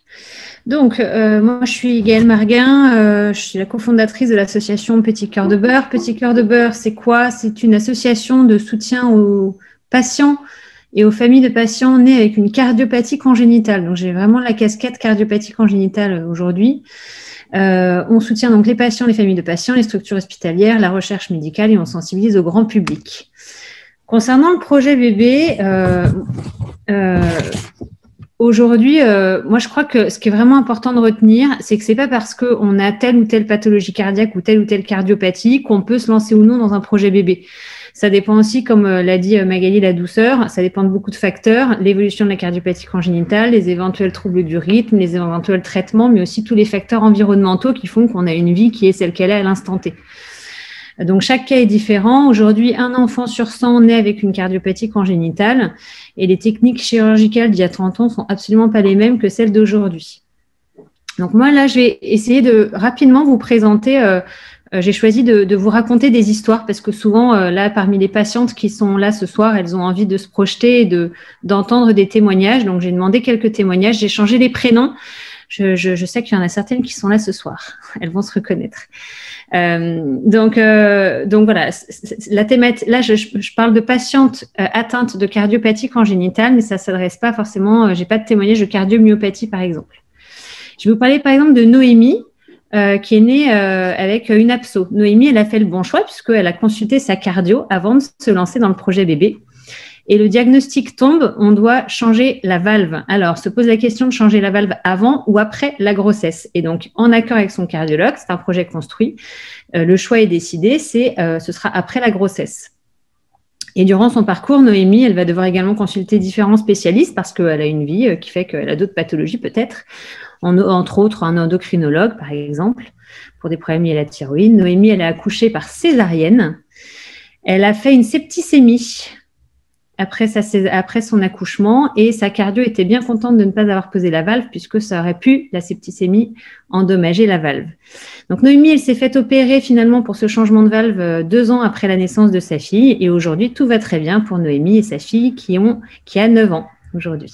S5: Donc, euh, moi, je suis Gaëlle Marguin, euh, je suis la cofondatrice de l'association Petit Cœur de Beurre. Petit Cœur de Beurre, c'est quoi? C'est une association de soutien aux patients et aux familles de patients nés avec une cardiopathie congénitale. Donc, j'ai vraiment la casquette cardiopathie congénitale aujourd'hui. Euh, on soutient donc les patients, les familles de patients, les structures hospitalières, la recherche médicale et on sensibilise au grand public. Concernant le projet bébé, euh, euh, aujourd'hui, euh, moi je crois que ce qui est vraiment important de retenir, c'est que c'est pas parce qu'on a telle ou telle pathologie cardiaque ou telle ou telle cardiopathie qu'on peut se lancer ou non dans un projet bébé. Ça dépend aussi, comme l'a dit Magali, la douceur, ça dépend de beaucoup de facteurs, l'évolution de la cardiopathie congénitale, les éventuels troubles du rythme, les éventuels traitements, mais aussi tous les facteurs environnementaux qui font qu'on a une vie qui est celle qu'elle est à l'instant T. Donc, chaque cas est différent. Aujourd'hui, un enfant sur cent naît avec une cardiopathie congénitale et les techniques chirurgicales d'il y a trente ans sont absolument pas les mêmes que celles d'aujourd'hui. Donc, moi, là, je vais essayer de rapidement vous présenter... Euh, Euh, j'ai choisi de, de vous raconter des histoires parce que souvent, euh, là, parmi les patientes qui sont là ce soir, elles ont envie de se projeter et de, d'entendre des témoignages. Donc, j'ai demandé quelques témoignages. J'ai changé les prénoms. Je, je, je sais qu'il y en a certaines qui sont là ce soir. Elles vont se reconnaître. Euh, donc, euh, donc voilà. La thématique, là, je, je parle de patientes euh, atteintes de cardiopathie congénitale, mais ça ne s'adresse pas forcément. Euh, j'ai pas de témoignage de cardiomyopathie, par exemple. Je vais vous parler, par exemple, de Noémie. Euh, qui est née euh, avec une abso. Noémie, elle a fait le bon choix puisqu'elle a consulté sa cardio avant de se lancer dans le projet bébé. Et le diagnostic tombe, on doit changer la valve. Alors, se pose la question de changer la valve avant ou après la grossesse. Et donc, en accord avec son cardiologue, c'est un projet construit, euh, le choix est décidé, c'est, euh, ce sera après la grossesse. Et durant son parcours, Noémie, elle va devoir également consulter différents spécialistes parce qu'elle a une vie qui fait qu'elle a d'autres pathologies peut-être. En, entre autres un endocrinologue, par exemple, pour des problèmes liés à la thyroïde. Noémie, elle a accouché par césarienne. Elle a fait une septicémie après, sa, après son accouchement et sa cardio était bien contente de ne pas avoir posé la valve puisque ça aurait pu, la septicémie, endommager la valve. Donc, Noémie, elle s'est fait opérer finalement pour ce changement de valve deux ans après la naissance de sa fille et aujourd'hui, tout va très bien pour Noémie et sa fille qui, ont, qui a neuf ans aujourd'hui.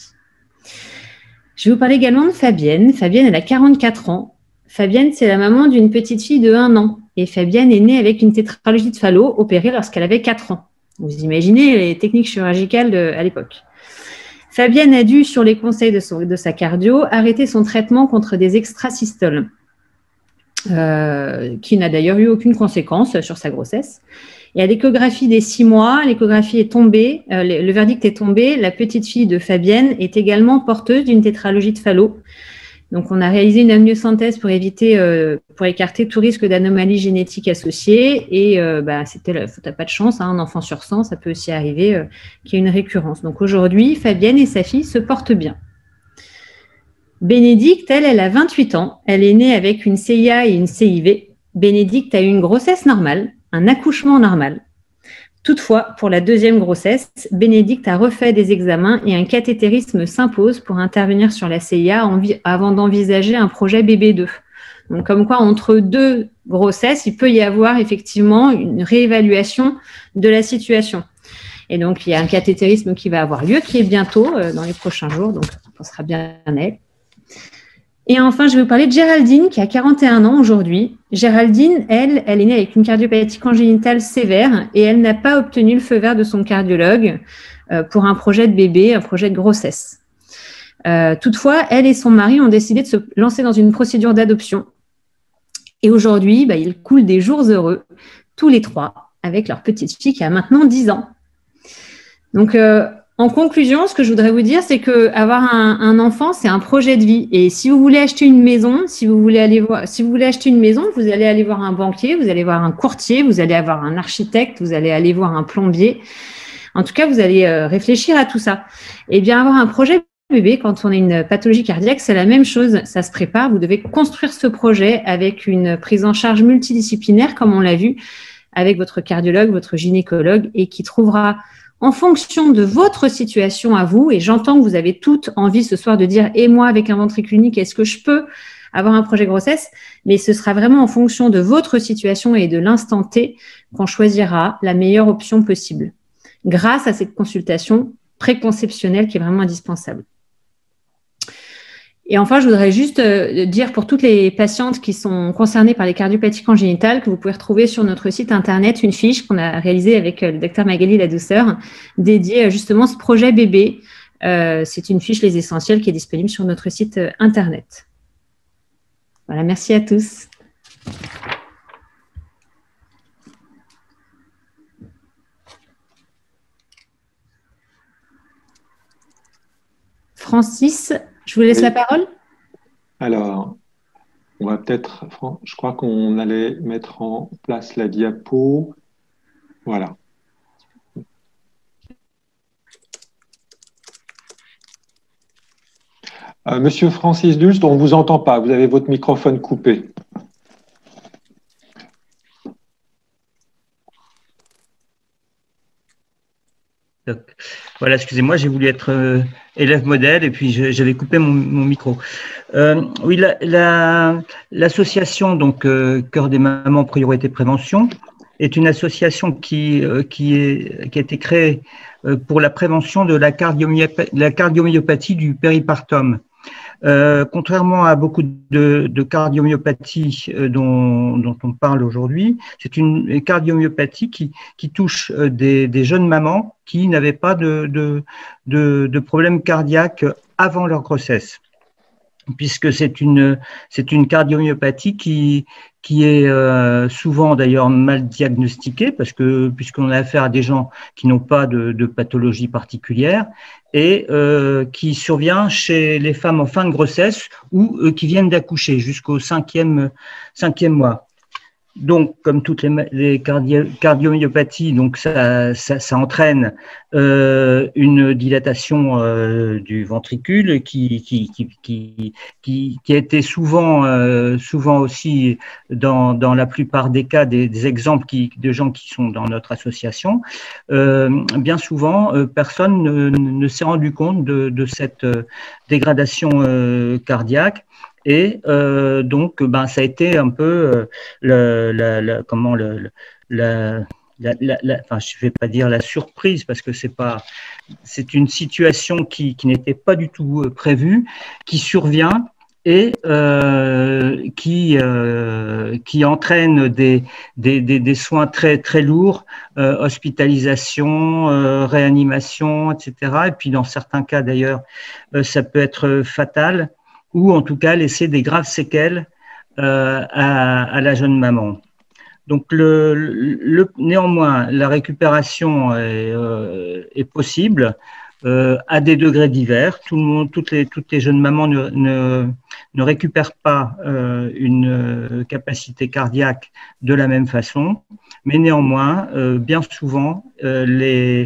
S5: Je vais vous parler également de Fabienne. Fabienne, elle a quarante-quatre ans. Fabienne, c'est la maman d'une petite fille de un an. Et Fabienne est née avec une tétralogie de Fallot opérée lorsqu'elle avait quatre ans. Vous imaginez les techniques chirurgicales de, à l'époque. Fabienne a dû, sur les conseils de, son, de sa cardio, arrêter son traitement contre des extrasystoles, euh, qui n'a d'ailleurs eu aucune conséquence sur sa grossesse. Et à l'échographie des six mois, l'échographie est tombée, euh, le, le verdict est tombé. La petite fille de Fabienne est également porteuse d'une tétralogie de Fallot. Donc, on a réalisé une amniosynthèse pour éviter, euh, pour écarter tout risque d'anomalie génétique associée. Et euh, bah, c'était, t'as pas de chance, hein, un enfant sur cent, ça peut aussi arriver euh, qu'il y ait une récurrence. Donc, aujourd'hui, Fabienne et sa fille se portent bien. Bénédicte, elle, elle a vingt-huit ans. Elle est née avec une C I A et une C I V. Bénédicte a eu une grossesse normale, un accouchement normal. Toutefois, pour la deuxième grossesse, Bénédicte a refait des examens et un cathétérisme s'impose pour intervenir sur la C I A avant d'envisager un projet bébé deux. Donc, comme quoi, entre deux grossesses, il peut y avoir effectivement une réévaluation de la situation. Et donc, il y a un cathétérisme qui va avoir lieu, qui est bientôt, euh, dans les prochains jours, donc on pensera bien à elle. Et enfin, je vais vous parler de Géraldine, qui a quarante et un ans aujourd'hui. Géraldine, elle, elle est née avec une cardiopathie congénitale sévère et elle n'a pas obtenu le feu vert de son cardiologue euh, pour un projet de bébé, un projet de grossesse. Euh, toutefois, elle et son mari ont décidé de se lancer dans une procédure d'adoption. Et aujourd'hui, bah, ils coulent des jours heureux, tous les trois, avec leur petite fille qui a maintenant dix ans. Donc, euh, en conclusion, ce que je voudrais vous dire, c'est qu'avoir un, un enfant, c'est un projet de vie. Et si vous voulez acheter une maison, si vous voulez aller voir, si vous voulez acheter une maison, vous allez aller voir un banquier, vous allez voir un courtier, vous allez avoir un architecte, vous allez aller voir un plombier. En tout cas, vous allez euh, réfléchir à tout ça. Et bien, avoir un projet bébé, quand on a une pathologie cardiaque, c'est la même chose. Ça se prépare. Vous devez construire ce projet avec une prise en charge multidisciplinaire, comme on l'a vu, avec votre cardiologue, votre gynécologue, et qui trouvera en fonction de votre situation à vous, et j'entends que vous avez toutes envie ce soir de dire « et moi, avec un ventricule unique, est-ce que je peux avoir un projet grossesse ?» Mais ce sera vraiment en fonction de votre situation et de l'instant T qu'on choisira la meilleure option possible, grâce à cette consultation préconceptionnelle qui est vraiment indispensable. Et enfin, je voudrais juste euh, dire pour toutes les patientes qui sont concernées par les cardiopathies congénitales que vous pouvez retrouver sur notre site internet une fiche qu'on a réalisée avec euh, le docteur Magali Ladouceur dédiée à justement ce projet bébé. Euh, c'est une fiche Les Essentiels qui est disponible sur notre site euh, internet. Voilà, merci à tous. Francis, je vous laisse
S1: oui.
S5: la parole.
S1: Alors, on va peut-être, je crois qu'on allait mettre en place la diapo. Voilà. Euh, Monsieur Francis Dulst, on ne vous entend pas, vous avez votre microphone coupé.
S6: Donc, voilà, excusez-moi, j'ai voulu être euh, élève modèle et puis j'avais coupé mon, mon micro. Euh, oui, l'association la, la, donc euh, Cœur des mamans priorité prévention est une association qui euh, qui est qui a été créée euh, pour la prévention de la cardiomyopathie, la cardiomyopathie du péripartum. Euh, contrairement à beaucoup de, de cardiomyopathies euh, dont, dont on parle aujourd'hui, c'est une cardiomyopathie qui, qui touche euh, des, des jeunes mamans qui n'avaient pas de, de, de, de problème cardiaque avant leur grossesse, puisque c'est une, c'est une cardiomyopathie qui, qui est euh, souvent d'ailleurs mal diagnostiquée, parce que puisqu'on a affaire à des gens qui n'ont pas de, de pathologie particulière, et euh, qui survient chez les femmes en fin de grossesse ou euh, qui viennent d'accoucher jusqu'au cinquième, cinquième mois. Donc, comme toutes les, les cardio, cardiomyopathies, donc ça, ça, ça entraîne euh, une dilatation euh, du ventricule qui, qui, qui, qui, qui, qui a été souvent, euh, souvent aussi dans, dans la plupart des cas des, des exemples qui, de gens qui sont dans notre association. Euh, bien souvent, euh, personne ne, ne s'est rendu compte de, de cette dégradation euh, cardiaque. Et euh, donc, ben, ça a été un peu euh, le, la, la, comment le, la, la, la, la, enfin, je vais pas dire la surprise parce que c'est pas, c'est une situation qui, qui n'était pas du tout prévue, qui survient et euh, qui euh, qui entraîne des, des, des, des soins très très lourds, euh, hospitalisation, euh, réanimation, et cetera. Et puis dans certains cas d'ailleurs, euh, ça peut être fatal, ou en tout cas laisser des graves séquelles euh, à, à la jeune maman. Donc, le, le, néanmoins, la récupération est, euh, est possible euh, à des degrés divers. Tout le monde, toutes, les, toutes les jeunes mamans ne, ne, ne récupèrent pas euh, une capacité cardiaque de la même façon, mais néanmoins, euh, bien souvent, euh, les,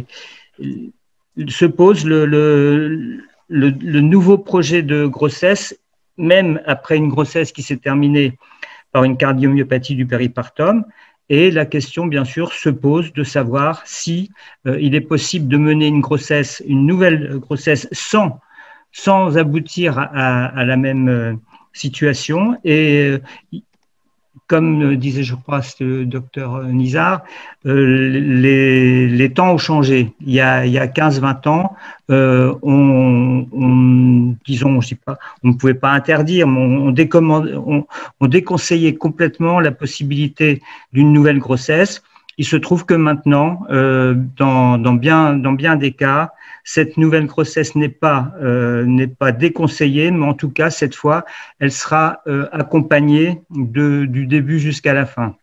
S6: se pose le, le Le, le nouveau projet de grossesse, même après une grossesse qui s'est terminée par une cardiomyopathie du péripartum, et la question, bien sûr, se pose de savoir si euh, il est possible de mener une grossesse, une nouvelle grossesse, sans, sans aboutir à, à, à la même euh, situation. Et euh, comme disait, je crois, le docteur Nizar, euh, les, les temps ont changé. Il y a, il y a quinze vingt ans, euh, on, on, disons, je sais pas, on ne pouvait pas interdire, mais on, on, on déconseillait complètement la possibilité d'une nouvelle grossesse. Il se trouve que maintenant, euh, dans, dans, bien, dans bien des cas, cette nouvelle grossesse n'est pas, euh, n'est pas déconseillée, mais en tout cas, cette fois, elle sera euh, accompagnée de, du début jusqu'à la fin.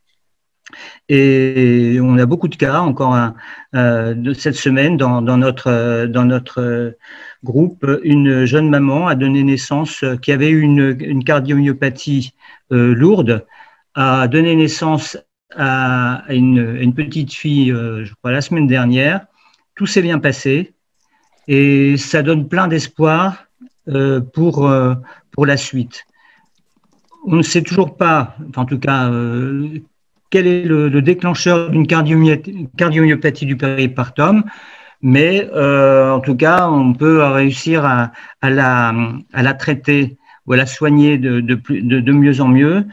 S6: Et on a beaucoup de cas, encore un, euh, de cette semaine, dans, dans, notre, dans notre groupe, une jeune maman a donné naissance, qui avait eu une, une cardiomyopathie euh, lourde, a donné naissance à une, une petite fille, euh, je crois, la semaine dernière. Tout s'est bien passé. Et ça donne plein d'espoir euh, pour, euh, pour la suite. On ne sait toujours pas, en tout cas, euh, quel est le, le déclencheur d'une cardiomyopathie du péripartum, mais euh, en tout cas, on peut réussir à, à, la, à la traiter ou à la soigner de, de, de, de mieux en mieux.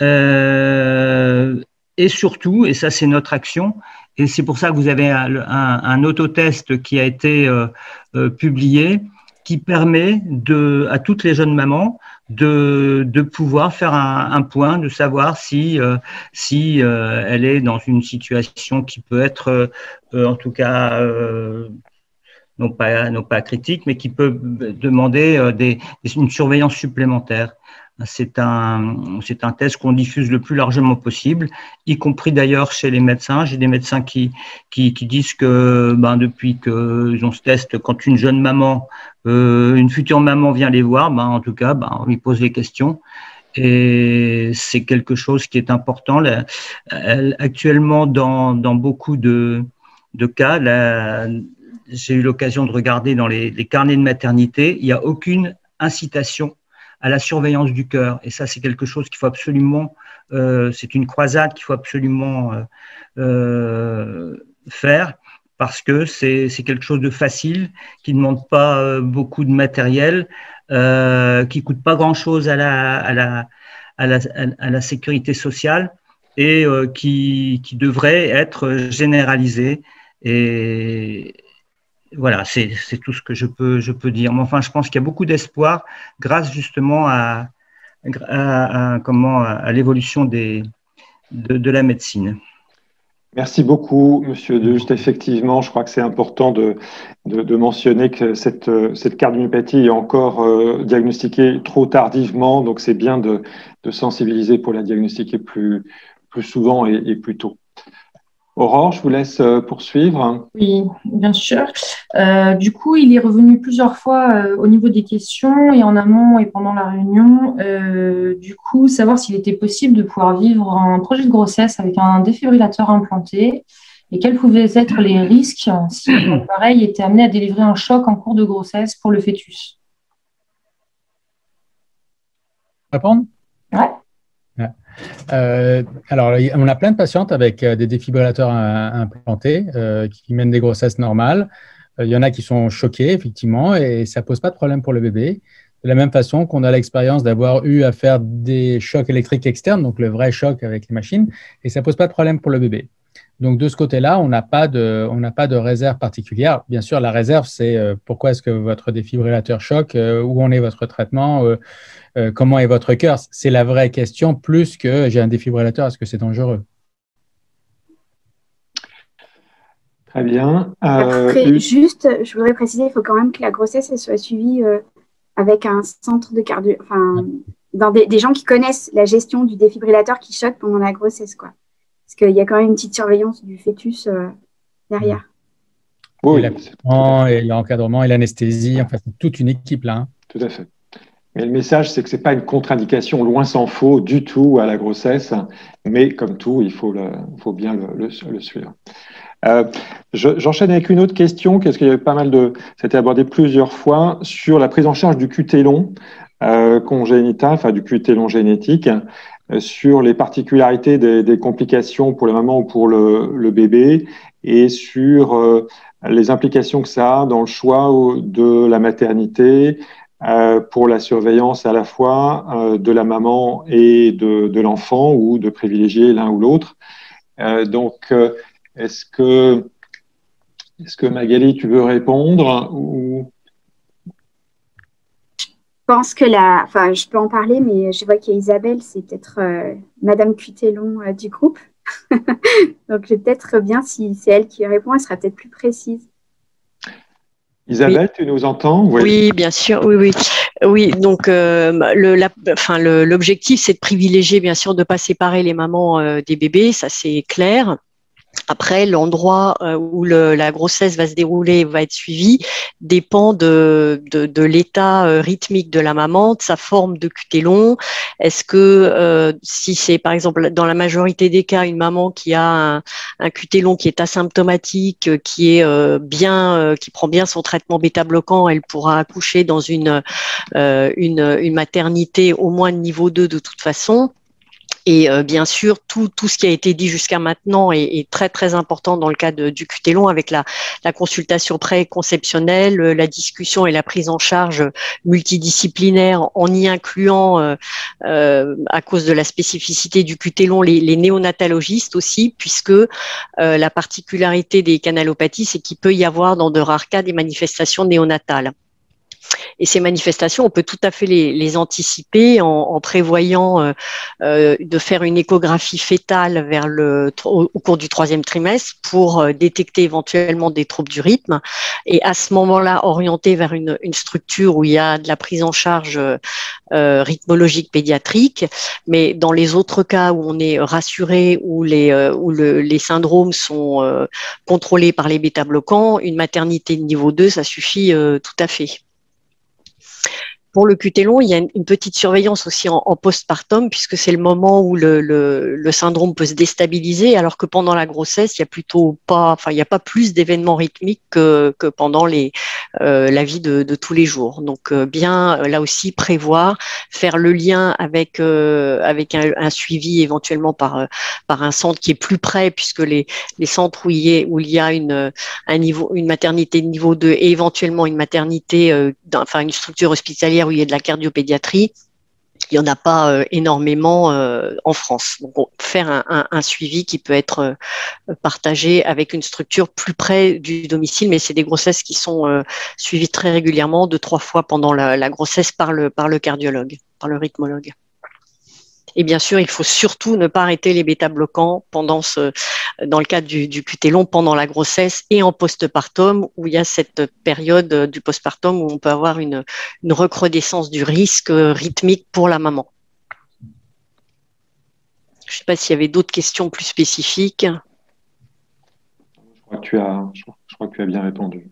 S6: Euh, et surtout, et ça c'est notre action, et c'est pour ça que vous avez un, un, un autotest qui a été euh, euh, publié, qui permet de, à toutes les jeunes mamans de, de pouvoir faire un, un point, de savoir si, euh, si euh, elle est dans une situation qui peut être, euh, en tout cas, euh, non pas, non pas critique, mais qui peut demander euh, des, une surveillance supplémentaire. C'est un, c'est un test qu'on diffuse le plus largement possible, y compris d'ailleurs chez les médecins. J'ai des médecins qui, qui, qui disent que ben, depuis qu'ils ont ce test, quand une jeune maman, euh, une future maman vient les voir, ben, en tout cas, ben, on lui pose les questions. Et c'est quelque chose qui est important. Là, actuellement, dans, dans beaucoup de, de cas, là, j'ai eu l'occasion de regarder dans les, les carnets de maternité, il n'y a aucune incitation à la surveillance du cœur. Et ça, c'est quelque chose qu'il faut absolument, euh, c'est une croisade qu'il faut absolument euh, euh, faire, parce que c'est quelque chose de facile, qui ne demande pas euh, beaucoup de matériel, euh, qui ne coûte pas grand-chose à la, à, la, à, la, à la sécurité sociale et euh, qui, qui devrait être généralisé. Et voilà, c'est tout ce que je peux, je peux dire. Mais enfin, je pense qu'il y a beaucoup d'espoir grâce justement à, à, à, comment, à l'évolution des, de, de la médecine.
S1: Merci beaucoup, Monsieur Dust. Effectivement, je crois que c'est important de, de, de mentionner que cette, cette cardiomyopathie est encore euh, diagnostiquée trop tardivement, donc c'est bien de, de sensibiliser pour la diagnostiquer plus, plus souvent et, et plus tôt. Aurore, je vous laisse poursuivre.
S4: Oui, bien sûr. Euh, du coup, il est revenu plusieurs fois euh, au niveau des questions et en amont et pendant la réunion. Euh, du coup, savoir s'il était possible de pouvoir vivre un projet de grossesse avec un défibrillateur implanté et quels pouvaient être les risques si l'appareil était amené à délivrer un choc en cours de grossesse pour le fœtus.
S2: Répondre ?
S4: Ouais.
S2: Euh, alors, on a plein de patientes avec euh, des défibrillateurs implantés euh, qui mènent des grossesses normales. Euh, il y en a qui sont choquées, effectivement, et ça ne pose pas de problème pour le bébé. De la même façon qu'on a l'expérience d'avoir eu à faire des chocs électriques externes, donc le vrai choc avec les machines, et ça ne pose pas de problème pour le bébé. Donc, de ce côté-là, on n'a pas de, on n'a pas de réserve particulière. Bien sûr, la réserve, c'est euh, pourquoi est-ce que votre défibrillateur choque, euh, où en est votre traitement, euh, euh, comment est votre cœur. C'est la vraie question, plus que j'ai un défibrillateur, est-ce que c'est dangereux?
S1: Très bien.
S3: Euh, Après, juste, je voudrais préciser, il faut quand même que la grossesse elle soit suivie euh, avec un centre de cardio, enfin, dans des, des gens qui connaissent la gestion du défibrillateur qui choque pendant la grossesse, quoi. Parce qu'il y a quand même une petite surveillance du fœtus euh, derrière.
S2: Oui, et l'encadrement et l'anesthésie, enfin, c'est toute une équipe là. Hein.
S1: Tout à fait. Mais le message, c'est que ce n'est pas une contre-indication, loin s'en faut, du tout à la grossesse. Mais comme tout, il faut, le, faut bien le, le, le suivre. Euh, J'enchaîne avec une autre question, parce qu'il y avait pas mal de. Ça a été abordé plusieurs fois, sur la prise en charge du cutélon euh, congénital, enfin du cutélon génétique, euh, sur les particularités des, des complications pour la maman ou pour le, le bébé, et sur euh, les implications que ça a dans le choix de la maternité, euh, pour la surveillance à la fois euh, de la maman et de, de l'enfant, ou de privilégier l'un ou l'autre. Euh, donc, euh, est-ce que, est-ce que Magali, tu veux répondre ou...
S3: Je pense que la, enfin, je peux en parler, mais je vois qu'il y a Isabelle, c'est peut-être euh, Madame Cutélon euh, du groupe. Donc, peut-être bien si c'est elle qui répond, elle sera peut-être plus précise.
S1: Isabelle, oui. Tu nous entends?
S7: Oui. Oui, bien sûr, oui, oui. Oui, donc euh, le, la, enfin, le, l'objectif, c'est de privilégier, bien sûr, de ne pas séparer les mamans euh, des bébés, ça c'est clair. Après, l'endroit où le, la grossesse va se dérouler, va être suivie, dépend de, de, de l'état rythmique de la maman, de sa forme de cutélon. Est-ce que euh, si c'est par exemple dans la majorité des cas une maman qui a un, un cutélon qui est asymptomatique, qui est euh, bien, euh, qui prend bien son traitement bêta-bloquant, elle pourra accoucher dans une, euh, une, une maternité au moins de niveau deux de toute façon. Et euh, bien sûr, tout, tout ce qui a été dit jusqu'à maintenant est, est très, très important dans le cas de, du cutélon, avec la, la consultation pré-conceptionnelle, la discussion et la prise en charge multidisciplinaire, en y incluant, euh, euh, à cause de la spécificité du cutélon, les, les néonatologistes aussi, puisque euh, la particularité des canalopathies, c'est qu'il peut y avoir dans de rares cas des manifestations néonatales. Et ces manifestations, on peut tout à fait les, les anticiper en, en prévoyant euh, euh, de faire une échographie fétale vers le, au, au cours du troisième trimestre pour euh, détecter éventuellement des troubles du rythme et à ce moment-là orienter vers une, une structure où il y a de la prise en charge euh, euh, rythmologique pédiatrique. Mais dans les autres cas où on est rassuré, où les, euh, où le, les syndromes sont euh, contrôlés par les bêta-bloquants, une maternité de niveau deux, ça suffit euh, tout à fait. Pour le Q T long, il y a une petite surveillance aussi en, en postpartum, puisque c'est le moment où le, le, le syndrome peut se déstabiliser, alors que pendant la grossesse, il y a plutôt pas, enfin, il n'y a pas plus d'événements rythmiques que, que pendant les, euh, la vie de, de tous les jours. Donc, euh, bien là aussi prévoir, faire le lien avec euh, avec un, un suivi éventuellement par par un centre qui est plus près, puisque les les centres où il y a où il y a une un niveau une maternité de niveau deux et éventuellement une maternité, euh, enfin une structure hospitalière où il y a de la cardiopédiatrie, il n'y en a pas euh, énormément euh, en France. Donc, on peut faire un, un, un suivi qui peut être euh, partagé avec une structure plus près du domicile, mais c'est des grossesses qui sont euh, suivies très régulièrement, deux, trois fois pendant la, la grossesse par le, par le cardiologue, par le rythmologue. Et bien sûr, il faut surtout ne pas arrêter les bêta-bloquants pendant ce, dans le cadre du, du Q T long, pendant la grossesse et en postpartum, où il y a cette période du postpartum où on peut avoir une, une recrudescence du risque rythmique pour la maman. Je ne sais pas s'il y avait d'autres questions plus spécifiques.
S1: Je crois que tu as, je crois que tu as bien répondu.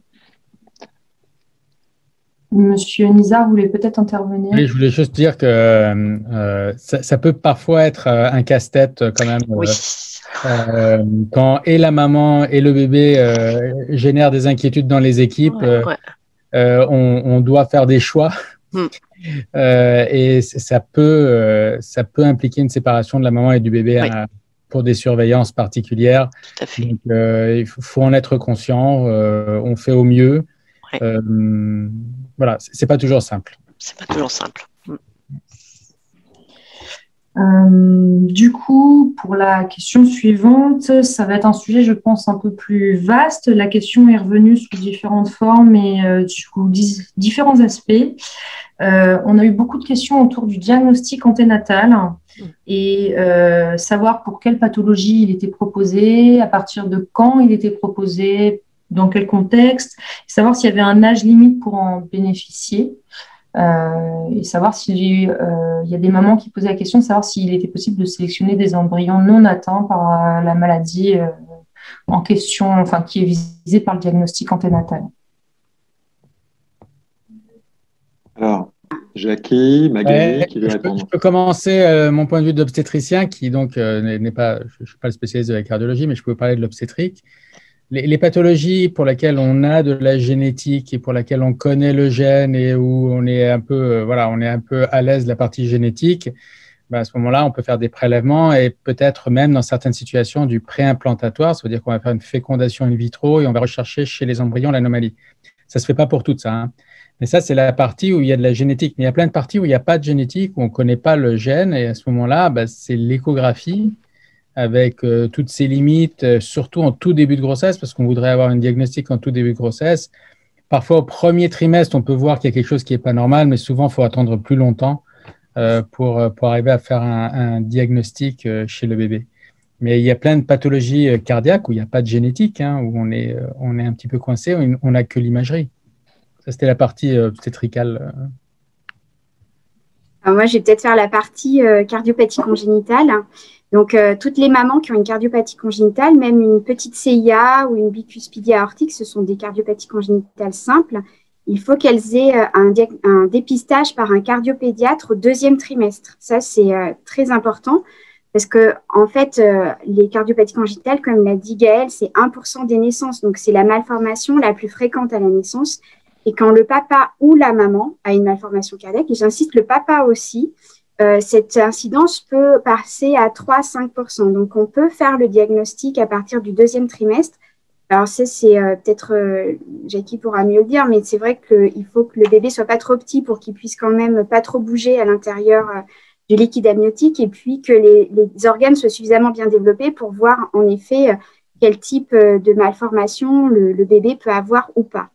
S4: Monsieur Nizar voulait peut-être intervenir.
S2: Oui, je voulais juste dire que euh, ça, ça peut parfois être un casse-tête quand même.
S7: Oui.
S2: Euh, quand et la maman et le bébé euh, génèrent des inquiétudes dans les équipes, ouais, ouais. Euh, on, on doit faire des choix. Mm. Euh, et ça peut, euh, ça peut impliquer une séparation de la maman et du bébé, oui, à, pour des surveillances particulières.
S7: Tout à fait.
S2: Donc, euh, il faut en être conscient. Euh, on fait au mieux. Ouais. Euh, voilà, c'est pas toujours simple.
S7: C'est pas toujours simple.
S4: Euh, du coup, pour la question suivante, ça va être un sujet, je pense, un peu plus vaste. La question est revenue sous différentes formes et euh, sous différents aspects. Euh, on a eu beaucoup de questions autour du diagnostic anténatal et euh, savoir pour quelle pathologie il était proposé, à partir de quand il était proposé, dans quel contexte, savoir s'il y avait un âge limite pour en bénéficier. Euh, et savoir s'il euh, y a des mamans qui posaient la question de savoir s'il était possible de sélectionner des embryons non atteints par euh, la maladie euh, en question, enfin qui est visée par le diagnostic anténatal.
S1: Alors, Jackie, Magali, ouais, qui veut répondre.
S2: Je peux commencer euh, mon point de vue d'obstétricien, qui donc euh, n'est pas, je ne suis pas le spécialiste de la cardiologie, mais je peux parler de l'obstétrique. Les, les pathologies pour lesquelles on a de la génétique et pour lesquelles on connaît le gène et où on est un peu, euh, voilà, on est un peu à l'aise de la partie génétique, ben à ce moment-là, on peut faire des prélèvements et peut-être même dans certaines situations du préimplantatoire, c'est-à-dire qu'on va faire une fécondation in vitro et on va rechercher chez les embryons l'anomalie. Ça ne se fait pas pour toutes ça, hein. Mais ça, c'est la partie où il y a de la génétique. Mais il y a plein de parties où il n'y a pas de génétique, où on ne connaît pas le gène et à ce moment-là, ben, c'est l'échographie avec euh, toutes ses limites, euh, surtout en tout début de grossesse, parce qu'on voudrait avoir un diagnostic en tout début de grossesse. Parfois, au premier trimestre, on peut voir qu'il y a quelque chose qui n'est pas normal, mais souvent, il faut attendre plus longtemps euh, pour, pour arriver à faire un, un diagnostic euh, chez le bébé. Mais il y a plein de pathologies euh, cardiaques où il n'y a pas de génétique, hein, où on est, euh, on est un petit peu coincé, où on n'a que l'imagerie. Ça, c'était la partie euh, obstétricale.
S3: Alors moi, je vais peut-être faire la partie euh, cardiopathie congénitale. Donc, euh, toutes les mamans qui ont une cardiopathie congénitale, même une petite C I A ou une bicuspidie aortique, ce sont des cardiopathies congénitales simples. Il faut qu'elles aient euh, un, un dépistage par un cardiopédiatre au deuxième trimestre. Ça, c'est euh, très important parce que, en fait, euh, les cardiopathies congénitales, comme l'a dit Gaëlle, c'est un pour cent des naissances. Donc, c'est la malformation la plus fréquente à la naissance. Et quand le papa ou la maman a une malformation cardiaque, et j'insiste, le papa aussi, Euh, cette incidence peut passer à trois à cinq pour cent. Donc, on peut faire le diagnostic à partir du deuxième trimestre. Alors, ça, c'est euh, peut-être, euh, Jackie pourra mieux le dire, mais c'est vrai qu'il faut que le bébé soit pas trop petit pour qu'il puisse quand même pas trop bouger à l'intérieur euh, du liquide amniotique et puis que les, les organes soient suffisamment bien développés pour voir en effet euh, quel type euh, de malformation le, le bébé peut avoir ou pas.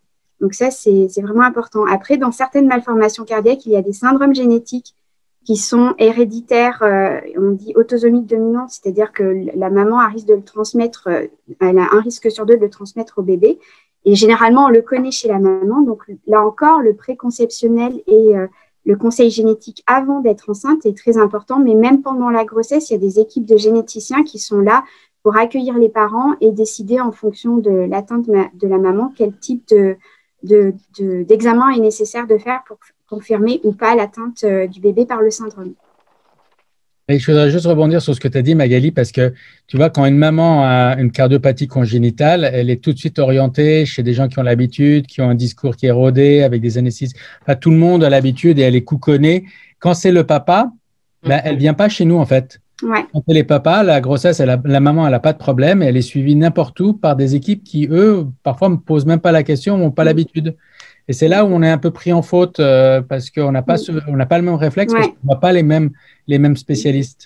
S3: Donc ça, c'est vraiment important. Après, dans certaines malformations cardiaques, il y a des syndromes génétiques qui sont héréditaires, euh, on dit autosomique dominante, c'est-à-dire que la maman a risque de le transmettre, euh, elle a un risque sur deux de le transmettre au bébé. Et généralement, on le connaît chez la maman. Donc là encore, le préconceptionnel et euh, le conseil génétique avant d'être enceinte est très important. Mais même pendant la grossesse, il y a des équipes de généticiens qui sont là pour accueillir les parents et décider en fonction de l'atteinte de la maman quel type de, de, de, d'examen est nécessaire de faire pour confirmer ou pas l'atteinte du bébé par le syndrome.
S2: Et je voudrais juste rebondir sur ce que tu as dit, Magali, parce que tu vois, quand une maman a une cardiopathie congénitale, elle est tout de suite orientée chez des gens qui ont l'habitude, qui ont un discours qui est rodé, avec des anesthésistes. Enfin, tout le monde a l'habitude et elle est couconnée. Quand c'est le papa, ben, elle ne vient pas chez nous, en fait.
S3: Ouais.
S2: Quand c'est les papas, la grossesse, elle a, la maman, elle n'a pas de problème et elle est suivie n'importe où par des équipes qui, eux, parfois ne posent même pas la question, n'ont pas l'habitude. Et c'est là où on est un peu pris en faute euh, parce qu'on n'a pas, ce, on n'a pas le même réflexe, ouais. Parce qu'on ne voit pas les mêmes, les mêmes spécialistes.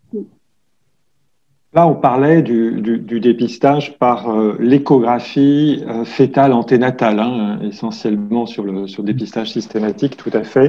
S1: Là, on parlait du, du, du dépistage par euh, l'échographie euh, fétale anténatale, hein, essentiellement sur le sur dépistage systématique, tout à fait.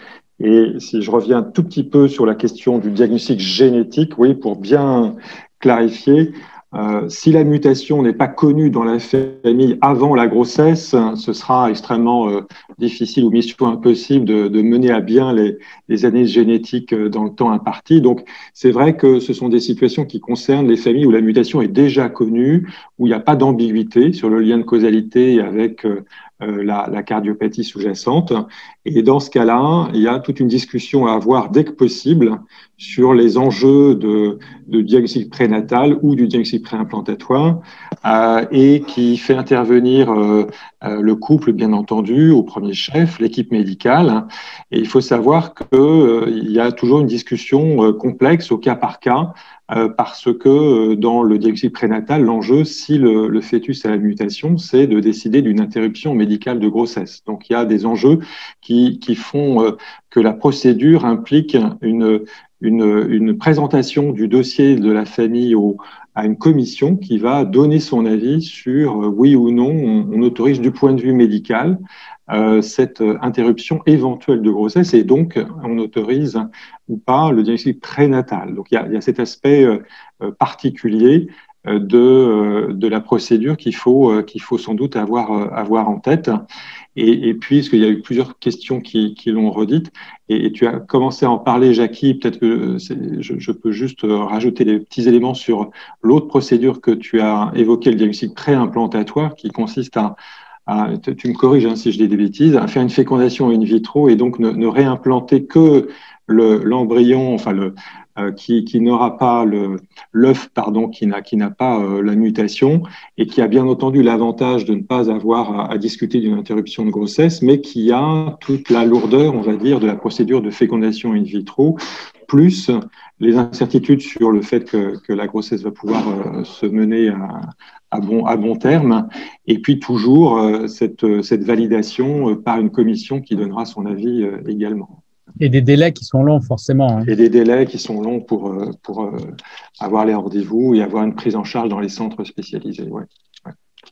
S1: Et si je reviens un tout petit peu sur la question du diagnostic génétique, oui, pour bien clarifier, Euh, si la mutation n'est pas connue dans la famille avant la grossesse, ce sera extrêmement euh, difficile ou mission impossible de, de mener à bien les, les analyses génétiques dans le temps imparti. Donc, c'est vrai que ce sont des situations qui concernent les familles où la mutation est déjà connue, où il n'y a pas d'ambiguïté sur le lien de causalité avec euh, la, la cardiopathie sous-jacente. Et dans ce cas-là, il y a toute une discussion à avoir dès que possible sur les enjeux de, de diagnostic prénatal ou du diagnostic préimplantatoire euh, et qui fait intervenir euh, euh, le couple, bien entendu, au premier chef, l'équipe médicale. Et il faut savoir qu'il euh, y a toujours une discussion euh, complexe au cas par cas euh, parce que euh, dans le diagnostic prénatal, l'enjeu, si le, le fœtus a la mutation, c'est de décider d'une interruption médicale de grossesse. Donc, il y a des enjeux qui, qui font euh, que la procédure implique une Une, une présentation du dossier de la famille au, à une commission qui va donner son avis sur euh, oui ou non on, on autorise du point de vue médical euh, cette interruption éventuelle de grossesse et donc on autorise ou pas le diagnostic prénatal. Donc il y a, il y a cet aspect euh, particulier euh, de, euh, de la procédure qu'il faut, euh, qu'il faut sans doute avoir, euh, avoir en tête. Et, et puis, parce qu'il y a eu plusieurs questions qui, qui l'ont redite, et, et tu as commencé à en parler, Jackie, peut-être que je, je peux juste rajouter des petits éléments sur l'autre procédure que tu as évoquée, le diagnostic préimplantatoire, qui consiste à, à tu me corriges hein, si je dis des bêtises, à faire une fécondation in vitro et donc ne, ne réimplanter que le, l'embryon, enfin le Euh, qui, qui n'aura pas le l'œuf pardon qui n'a qui n'a pas euh, la mutation et qui a bien entendu l'avantage de ne pas avoir à, à discuter d'une interruption de grossesse, mais qui a toute la lourdeur, on va dire, de la procédure de fécondation in vitro, plus les incertitudes sur le fait que, que la grossesse va pouvoir euh, se mener à, à bon à bon terme, et puis toujours euh, cette cette validation euh, par une commission qui donnera son avis euh, également.
S2: Et des délais qui sont longs, forcément. Hein.
S1: Et des délais qui sont longs pour, pour euh, avoir les rendez-vous et avoir une prise en charge dans les centres spécialisés. Ouais. Ouais.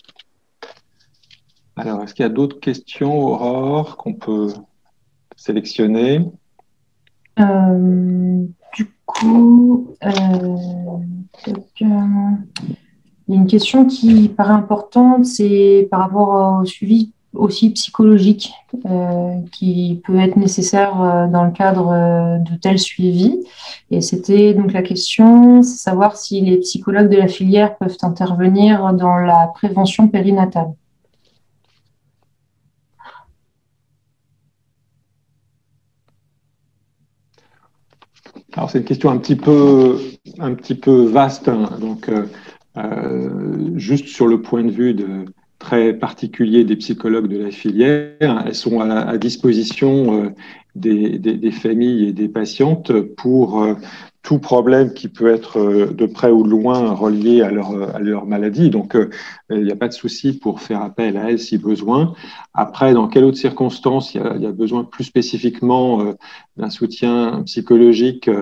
S1: Alors, est-ce qu'il y a d'autres questions, Aurore, qu'on peut sélectionner ?
S4: euh, Du coup, euh, donc, euh, il y a une question qui paraît importante, c'est par rapport au suivi aussi psychologique euh, qui peut être nécessaire euh, dans le cadre euh, de tel suivi. Et c'était donc la question, c'est savoir si les psychologues de la filière peuvent intervenir dans la prévention périnatale.
S1: Alors c'est une question un petit peu, un petit peu vaste, hein. Donc euh, euh, juste sur le point de vue de très particulier des psychologues de la filière. Elles sont à, à disposition euh, des, des, des familles et des patientes pour euh, tout problème qui peut être euh, de près ou de loin relié à leur, à leur maladie. Donc, euh, il n'y a pas de souci pour faire appel à elles si besoin. Après, dans quelles autres circonstances il y a, il y a besoin plus spécifiquement euh, d'un soutien psychologique euh,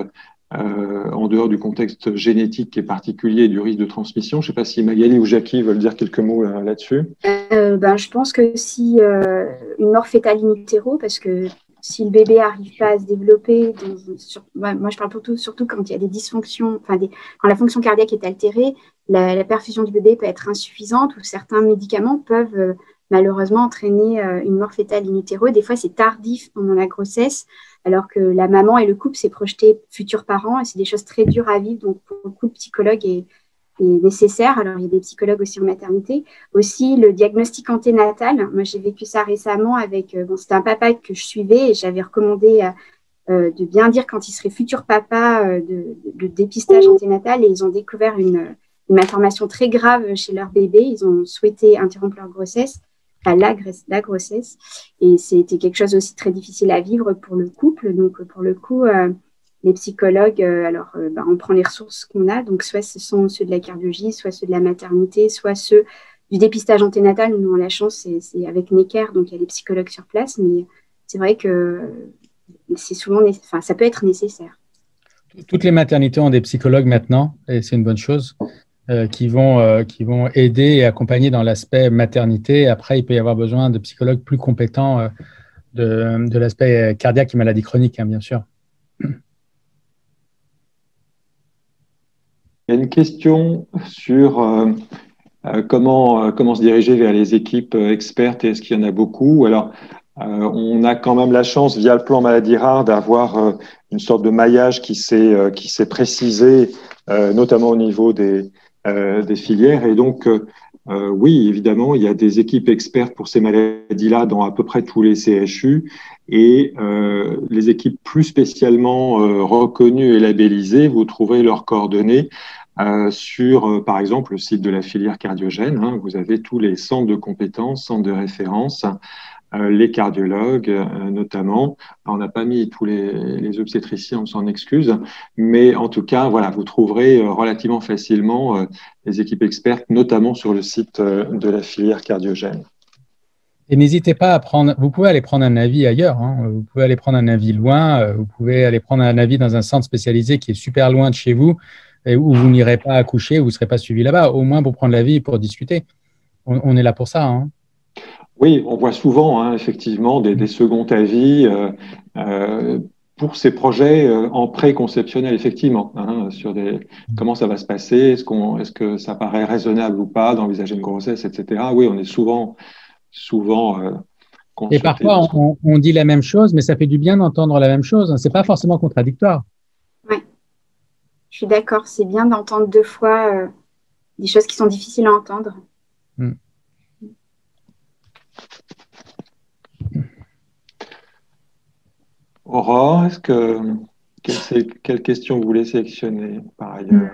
S1: euh, en dehors du contexte génétique qui est particulier et du risque de transmission. Je ne sais pas si Magali ou Jackie veulent dire quelques mots là, là-dessus.
S3: Euh, ben, je pense que si euh, une mort fétale in utero, parce que si le bébé n'arrive pas à se développer, dans, sur, ouais, moi je parle surtout, surtout quand il y a des dysfonctions, enfin des, quand la fonction cardiaque est altérée, la, la perfusion du bébé peut être insuffisante ou certains médicaments peuvent euh, malheureusement entraîner euh, une mort fétale in utero. Des fois c'est tardif pendant la grossesse, alors que la maman et le couple s'est projeté futurs parents et c'est des choses très dures à vivre. Donc pour le coup, le psychologue est est nécessaire. Alors, il y a des psychologues aussi en maternité. Aussi, le diagnostic anténatal. Moi, j'ai vécu ça récemment avec, bon, c'était un papa que je suivais et j'avais recommandé euh, de bien dire quand il serait futur papa euh, de, de dépistage anténatal et ils ont découvert une, une malformation très grave chez leur bébé. Ils ont souhaité interrompre leur grossesse, enfin, la, la grossesse. Et c'était quelque chose aussi très difficile à vivre pour le couple. Donc, pour le coup, euh, les psychologues, euh, alors, euh, bah, on prend les ressources qu'on a. Donc, soit ce sont ceux de la cardiologie, soit ceux de la maternité, soit ceux du dépistage anténatal. Nous, on a la chance, c'est, c'est avec Necker, donc il y a les psychologues sur place. Mais c'est vrai que c'est souvent, enfin, ça peut être nécessaire.
S2: Toutes les maternités ont des psychologues maintenant, et c'est une bonne chose, euh, qui vont, euh, qui vont aider et accompagner dans l'aspect maternité. Après, il peut y avoir besoin de psychologues plus compétents euh, de, de l'aspect cardiaque et maladie chronique, hein, bien sûr.
S1: Il y a une question sur euh, euh, comment, euh, comment se diriger vers les équipes euh, expertes et est-ce qu'il y en a beaucoup. Alors, euh, on a quand même la chance, via le plan maladie rare, d'avoir euh, une sorte de maillage qui s'est euh, qui s'est précisé, euh, notamment au niveau des, euh, des filières. Et donc, euh, euh, oui, évidemment, il y a des équipes expertes pour ces maladies-là dans à peu près tous les C H U. Et euh, les équipes plus spécialement euh, reconnues et labellisées, vous trouverez leurs coordonnées Euh, sur, euh, par exemple, le site de la filière cardiogène. Hein, vous avez tous les centres de compétences, centres de référence, euh, les cardiologues euh, notamment. On n'a pas mis tous les, les obstétriciens, on s'en excuse, mais en tout cas, voilà, vous trouverez euh, relativement facilement euh, les équipes expertes, notamment sur le site euh, de la filière cardiogène.
S2: Et n'hésitez pas à prendre, vous pouvez aller prendre un avis ailleurs, hein, vous pouvez aller prendre un avis loin, vous pouvez aller prendre un avis dans un centre spécialisé qui est super loin de chez vous, et où vous n'irez pas accoucher, vous ne serez pas suivi là-bas, au moins pour prendre l'avis et pour discuter. On, on est là pour ça. Hein.
S1: Oui, on voit souvent, hein, effectivement, des, des seconds avis euh, euh, pour ces projets euh, en pré-conceptionnel, effectivement, hein, sur des, comment ça va se passer, est-ce qu'on, est-ce que ça paraît raisonnable ou pas d'envisager une grossesse, et cetera. Oui, on est souvent, souvent euh,
S2: et parfois, on, on dit la même chose, mais ça fait du bien d'entendre la même chose. C'est pas forcément contradictoire.
S3: Oui, je suis d'accord. C'est bien d'entendre deux fois euh, des choses qui sont difficiles à entendre.
S2: Hmm.
S1: Aurore, est-ce que quelle, quelle question vous voulez sélectionner par ailleurs?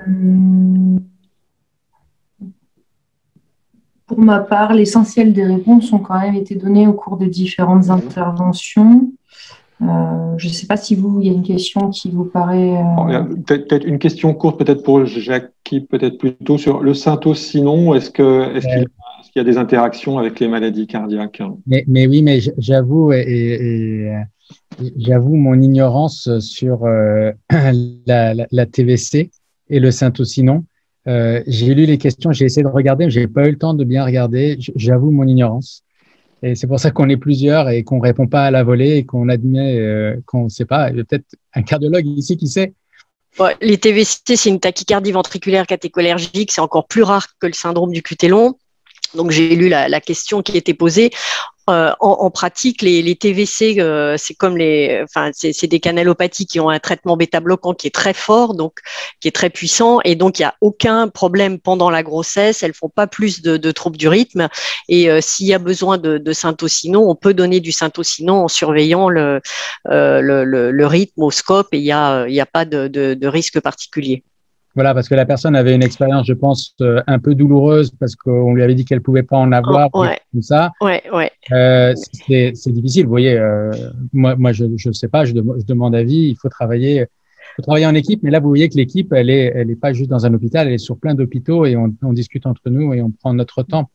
S4: Pour ma part, l'essentiel des réponses ont quand même été données au cours de différentes interventions. Euh, je ne sais pas si vous, il y a une question qui vous paraît… Euh...
S1: Peut-être une question courte, peut-être pour Jackie, peut-être plutôt sur le syntocinon. Est-ce que, est-ce qu'il, est-ce qu'il y a des interactions avec les maladies cardiaques?
S2: Mais, mais oui, mais j'avoue, et, et, et j'avoue mon ignorance sur euh, la, la, la T V C et le syntocinon. Euh, j'ai lu les questions, j'ai essayé de regarder, mais j'ai pas eu le temps de bien regarder. J'avoue mon ignorance. Et c'est pour ça qu'on est plusieurs et qu'on répond pas à la volée et qu'on admet euh, qu'on ne sait pas. Il y a peut-être un cardiologue ici qui sait.
S7: Bon, les T V C, c'est une tachycardie ventriculaire catécholergique. C'est encore plus rare que le syndrome du Cutéllon. Donc, j'ai lu la, la question qui était posée. Euh, en, en pratique, les, les T V C, euh, c'est comme les, enfin, c'est, c'est des canalopathies qui ont un traitement bêta-bloquant qui est très fort, donc qui est très puissant, et donc il n'y a aucun problème pendant la grossesse. Elles font pas plus de, de troubles du rythme, et euh, s'il y a besoin de, de syntocinon, on peut donner du syntocinon en surveillant le, euh, le, le, le rythme au scope, et il y a, il y a pas de, de, de risque particulier.
S2: Voilà, parce que la personne avait une expérience, je pense, euh, un peu douloureuse parce qu'on lui avait dit qu'elle pouvait pas en avoir,
S7: oh, ouais.
S2: Comme ça.
S7: Ouais, ouais.
S2: Euh, c'est, c'est difficile. Vous voyez, euh, moi, moi, je, je sais pas, je, de, je demande avis. Il faut travailler, il faut travailler en équipe. Mais là, vous voyez que l'équipe, elle est, elle est pas juste dans un hôpital, elle est sur plein d'hôpitaux et on, on discute entre nous et on prend notre temps.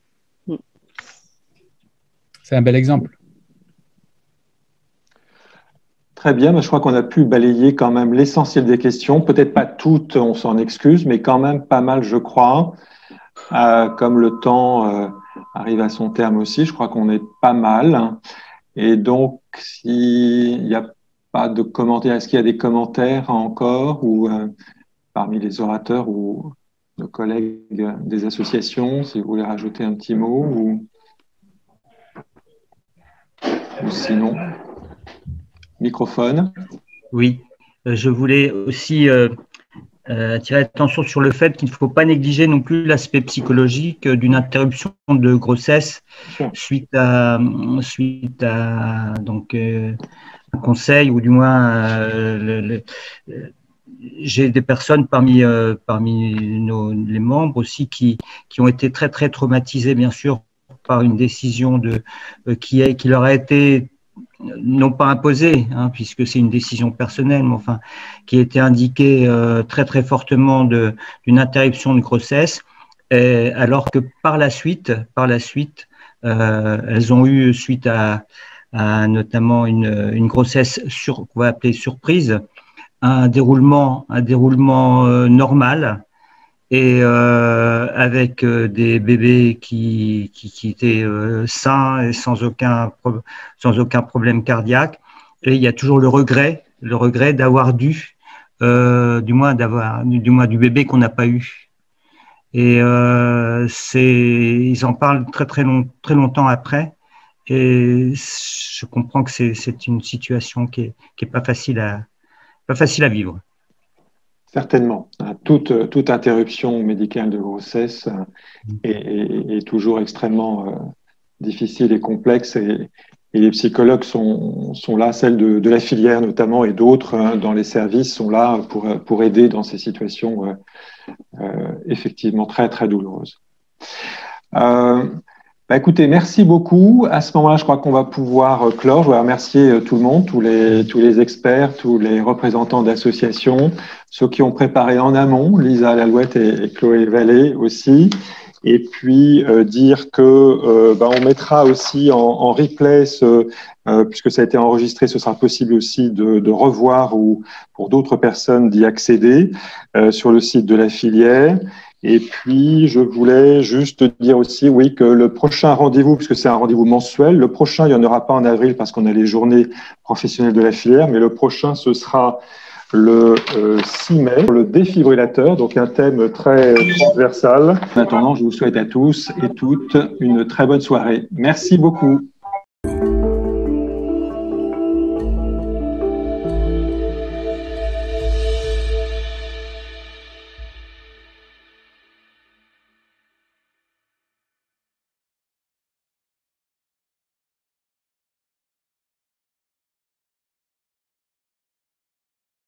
S2: C'est un bel exemple.
S1: Très bien, je crois qu'on a pu balayer quand même l'essentiel des questions. Peut-être pas toutes, on s'en excuse, mais quand même pas mal, je crois. Euh, comme le temps euh, arrive à son terme aussi, je crois qu'on est pas mal. Et donc, s'il n'y a pas de commentaires, est-ce qu'il y a des commentaires encore ou euh, parmi les orateurs ou nos collègues des associations, si vous voulez rajouter un petit mot ou, ou sinon, microphone.
S6: Oui, je voulais aussi euh, euh, attirer l'attention sur le fait qu'il ne faut pas négliger non plus l'aspect psychologique d'une interruption de grossesse suite à, suite à donc, euh, un conseil ou du moins euh, le, le, j'ai des personnes parmi, euh, parmi nos, les membres aussi qui, qui ont été très très traumatisées bien sûr par une décision de, euh, qui, a, qui leur a été non pas imposée, hein, puisque c'est une décision personnelle, mais enfin, qui a été indiquée euh, très très fortement de, d'une interruption de grossesse, et, alors que par la suite, par la suite, euh, elles ont eu suite à, à notamment une, une grossesse sur, qu'on va appeler surprise, un déroulement, un déroulement euh, normal. Et euh, avec euh, des bébés qui, qui, qui étaient euh, sains et sans aucun, sans aucun problème cardiaque. Et il y a toujours le regret, le regret d'avoir dû, euh, du moins d'avoir, du moins du bébé qu'on n'a pas eu. Et euh, c'est, ils en parlent très très long, très longtemps après. Et je comprends que c'est, c'est une situation qui est, qui est pas facile à, pas facile à vivre.
S1: Certainement. Toute, toute interruption médicale de grossesse est, est, est toujours extrêmement euh, difficile et complexe et, et les psychologues sont, sont là, celles de, de la filière notamment et d'autres hein, dans les services sont là pour, pour aider dans ces situations euh, euh, effectivement très très douloureuses. Euh, Bah écoutez, merci beaucoup. À ce moment-là, je crois qu'on va pouvoir clore. Je voudrais remercier tout le monde, tous les, tous les experts, tous les représentants d'associations, ceux qui ont préparé en amont, Lisa Lalouette et, et Chloé Vallée aussi. Et puis euh, dire que euh, bah, on mettra aussi en, en replay, ce, euh, puisque ça a été enregistré, ce sera possible aussi de, de revoir ou pour d'autres personnes d'y accéder euh, sur le site de la filière. Et puis, je voulais juste dire aussi, oui, que le prochain rendez-vous, puisque c'est un rendez-vous mensuel, le prochain, il n'y en aura pas en avril parce qu'on a les journées professionnelles de la filière, mais le prochain, ce sera le euh, six mai, le défibrillateur, donc un thème très transversal. En attendant, je vous souhaite à tous et toutes une très bonne soirée. Merci beaucoup.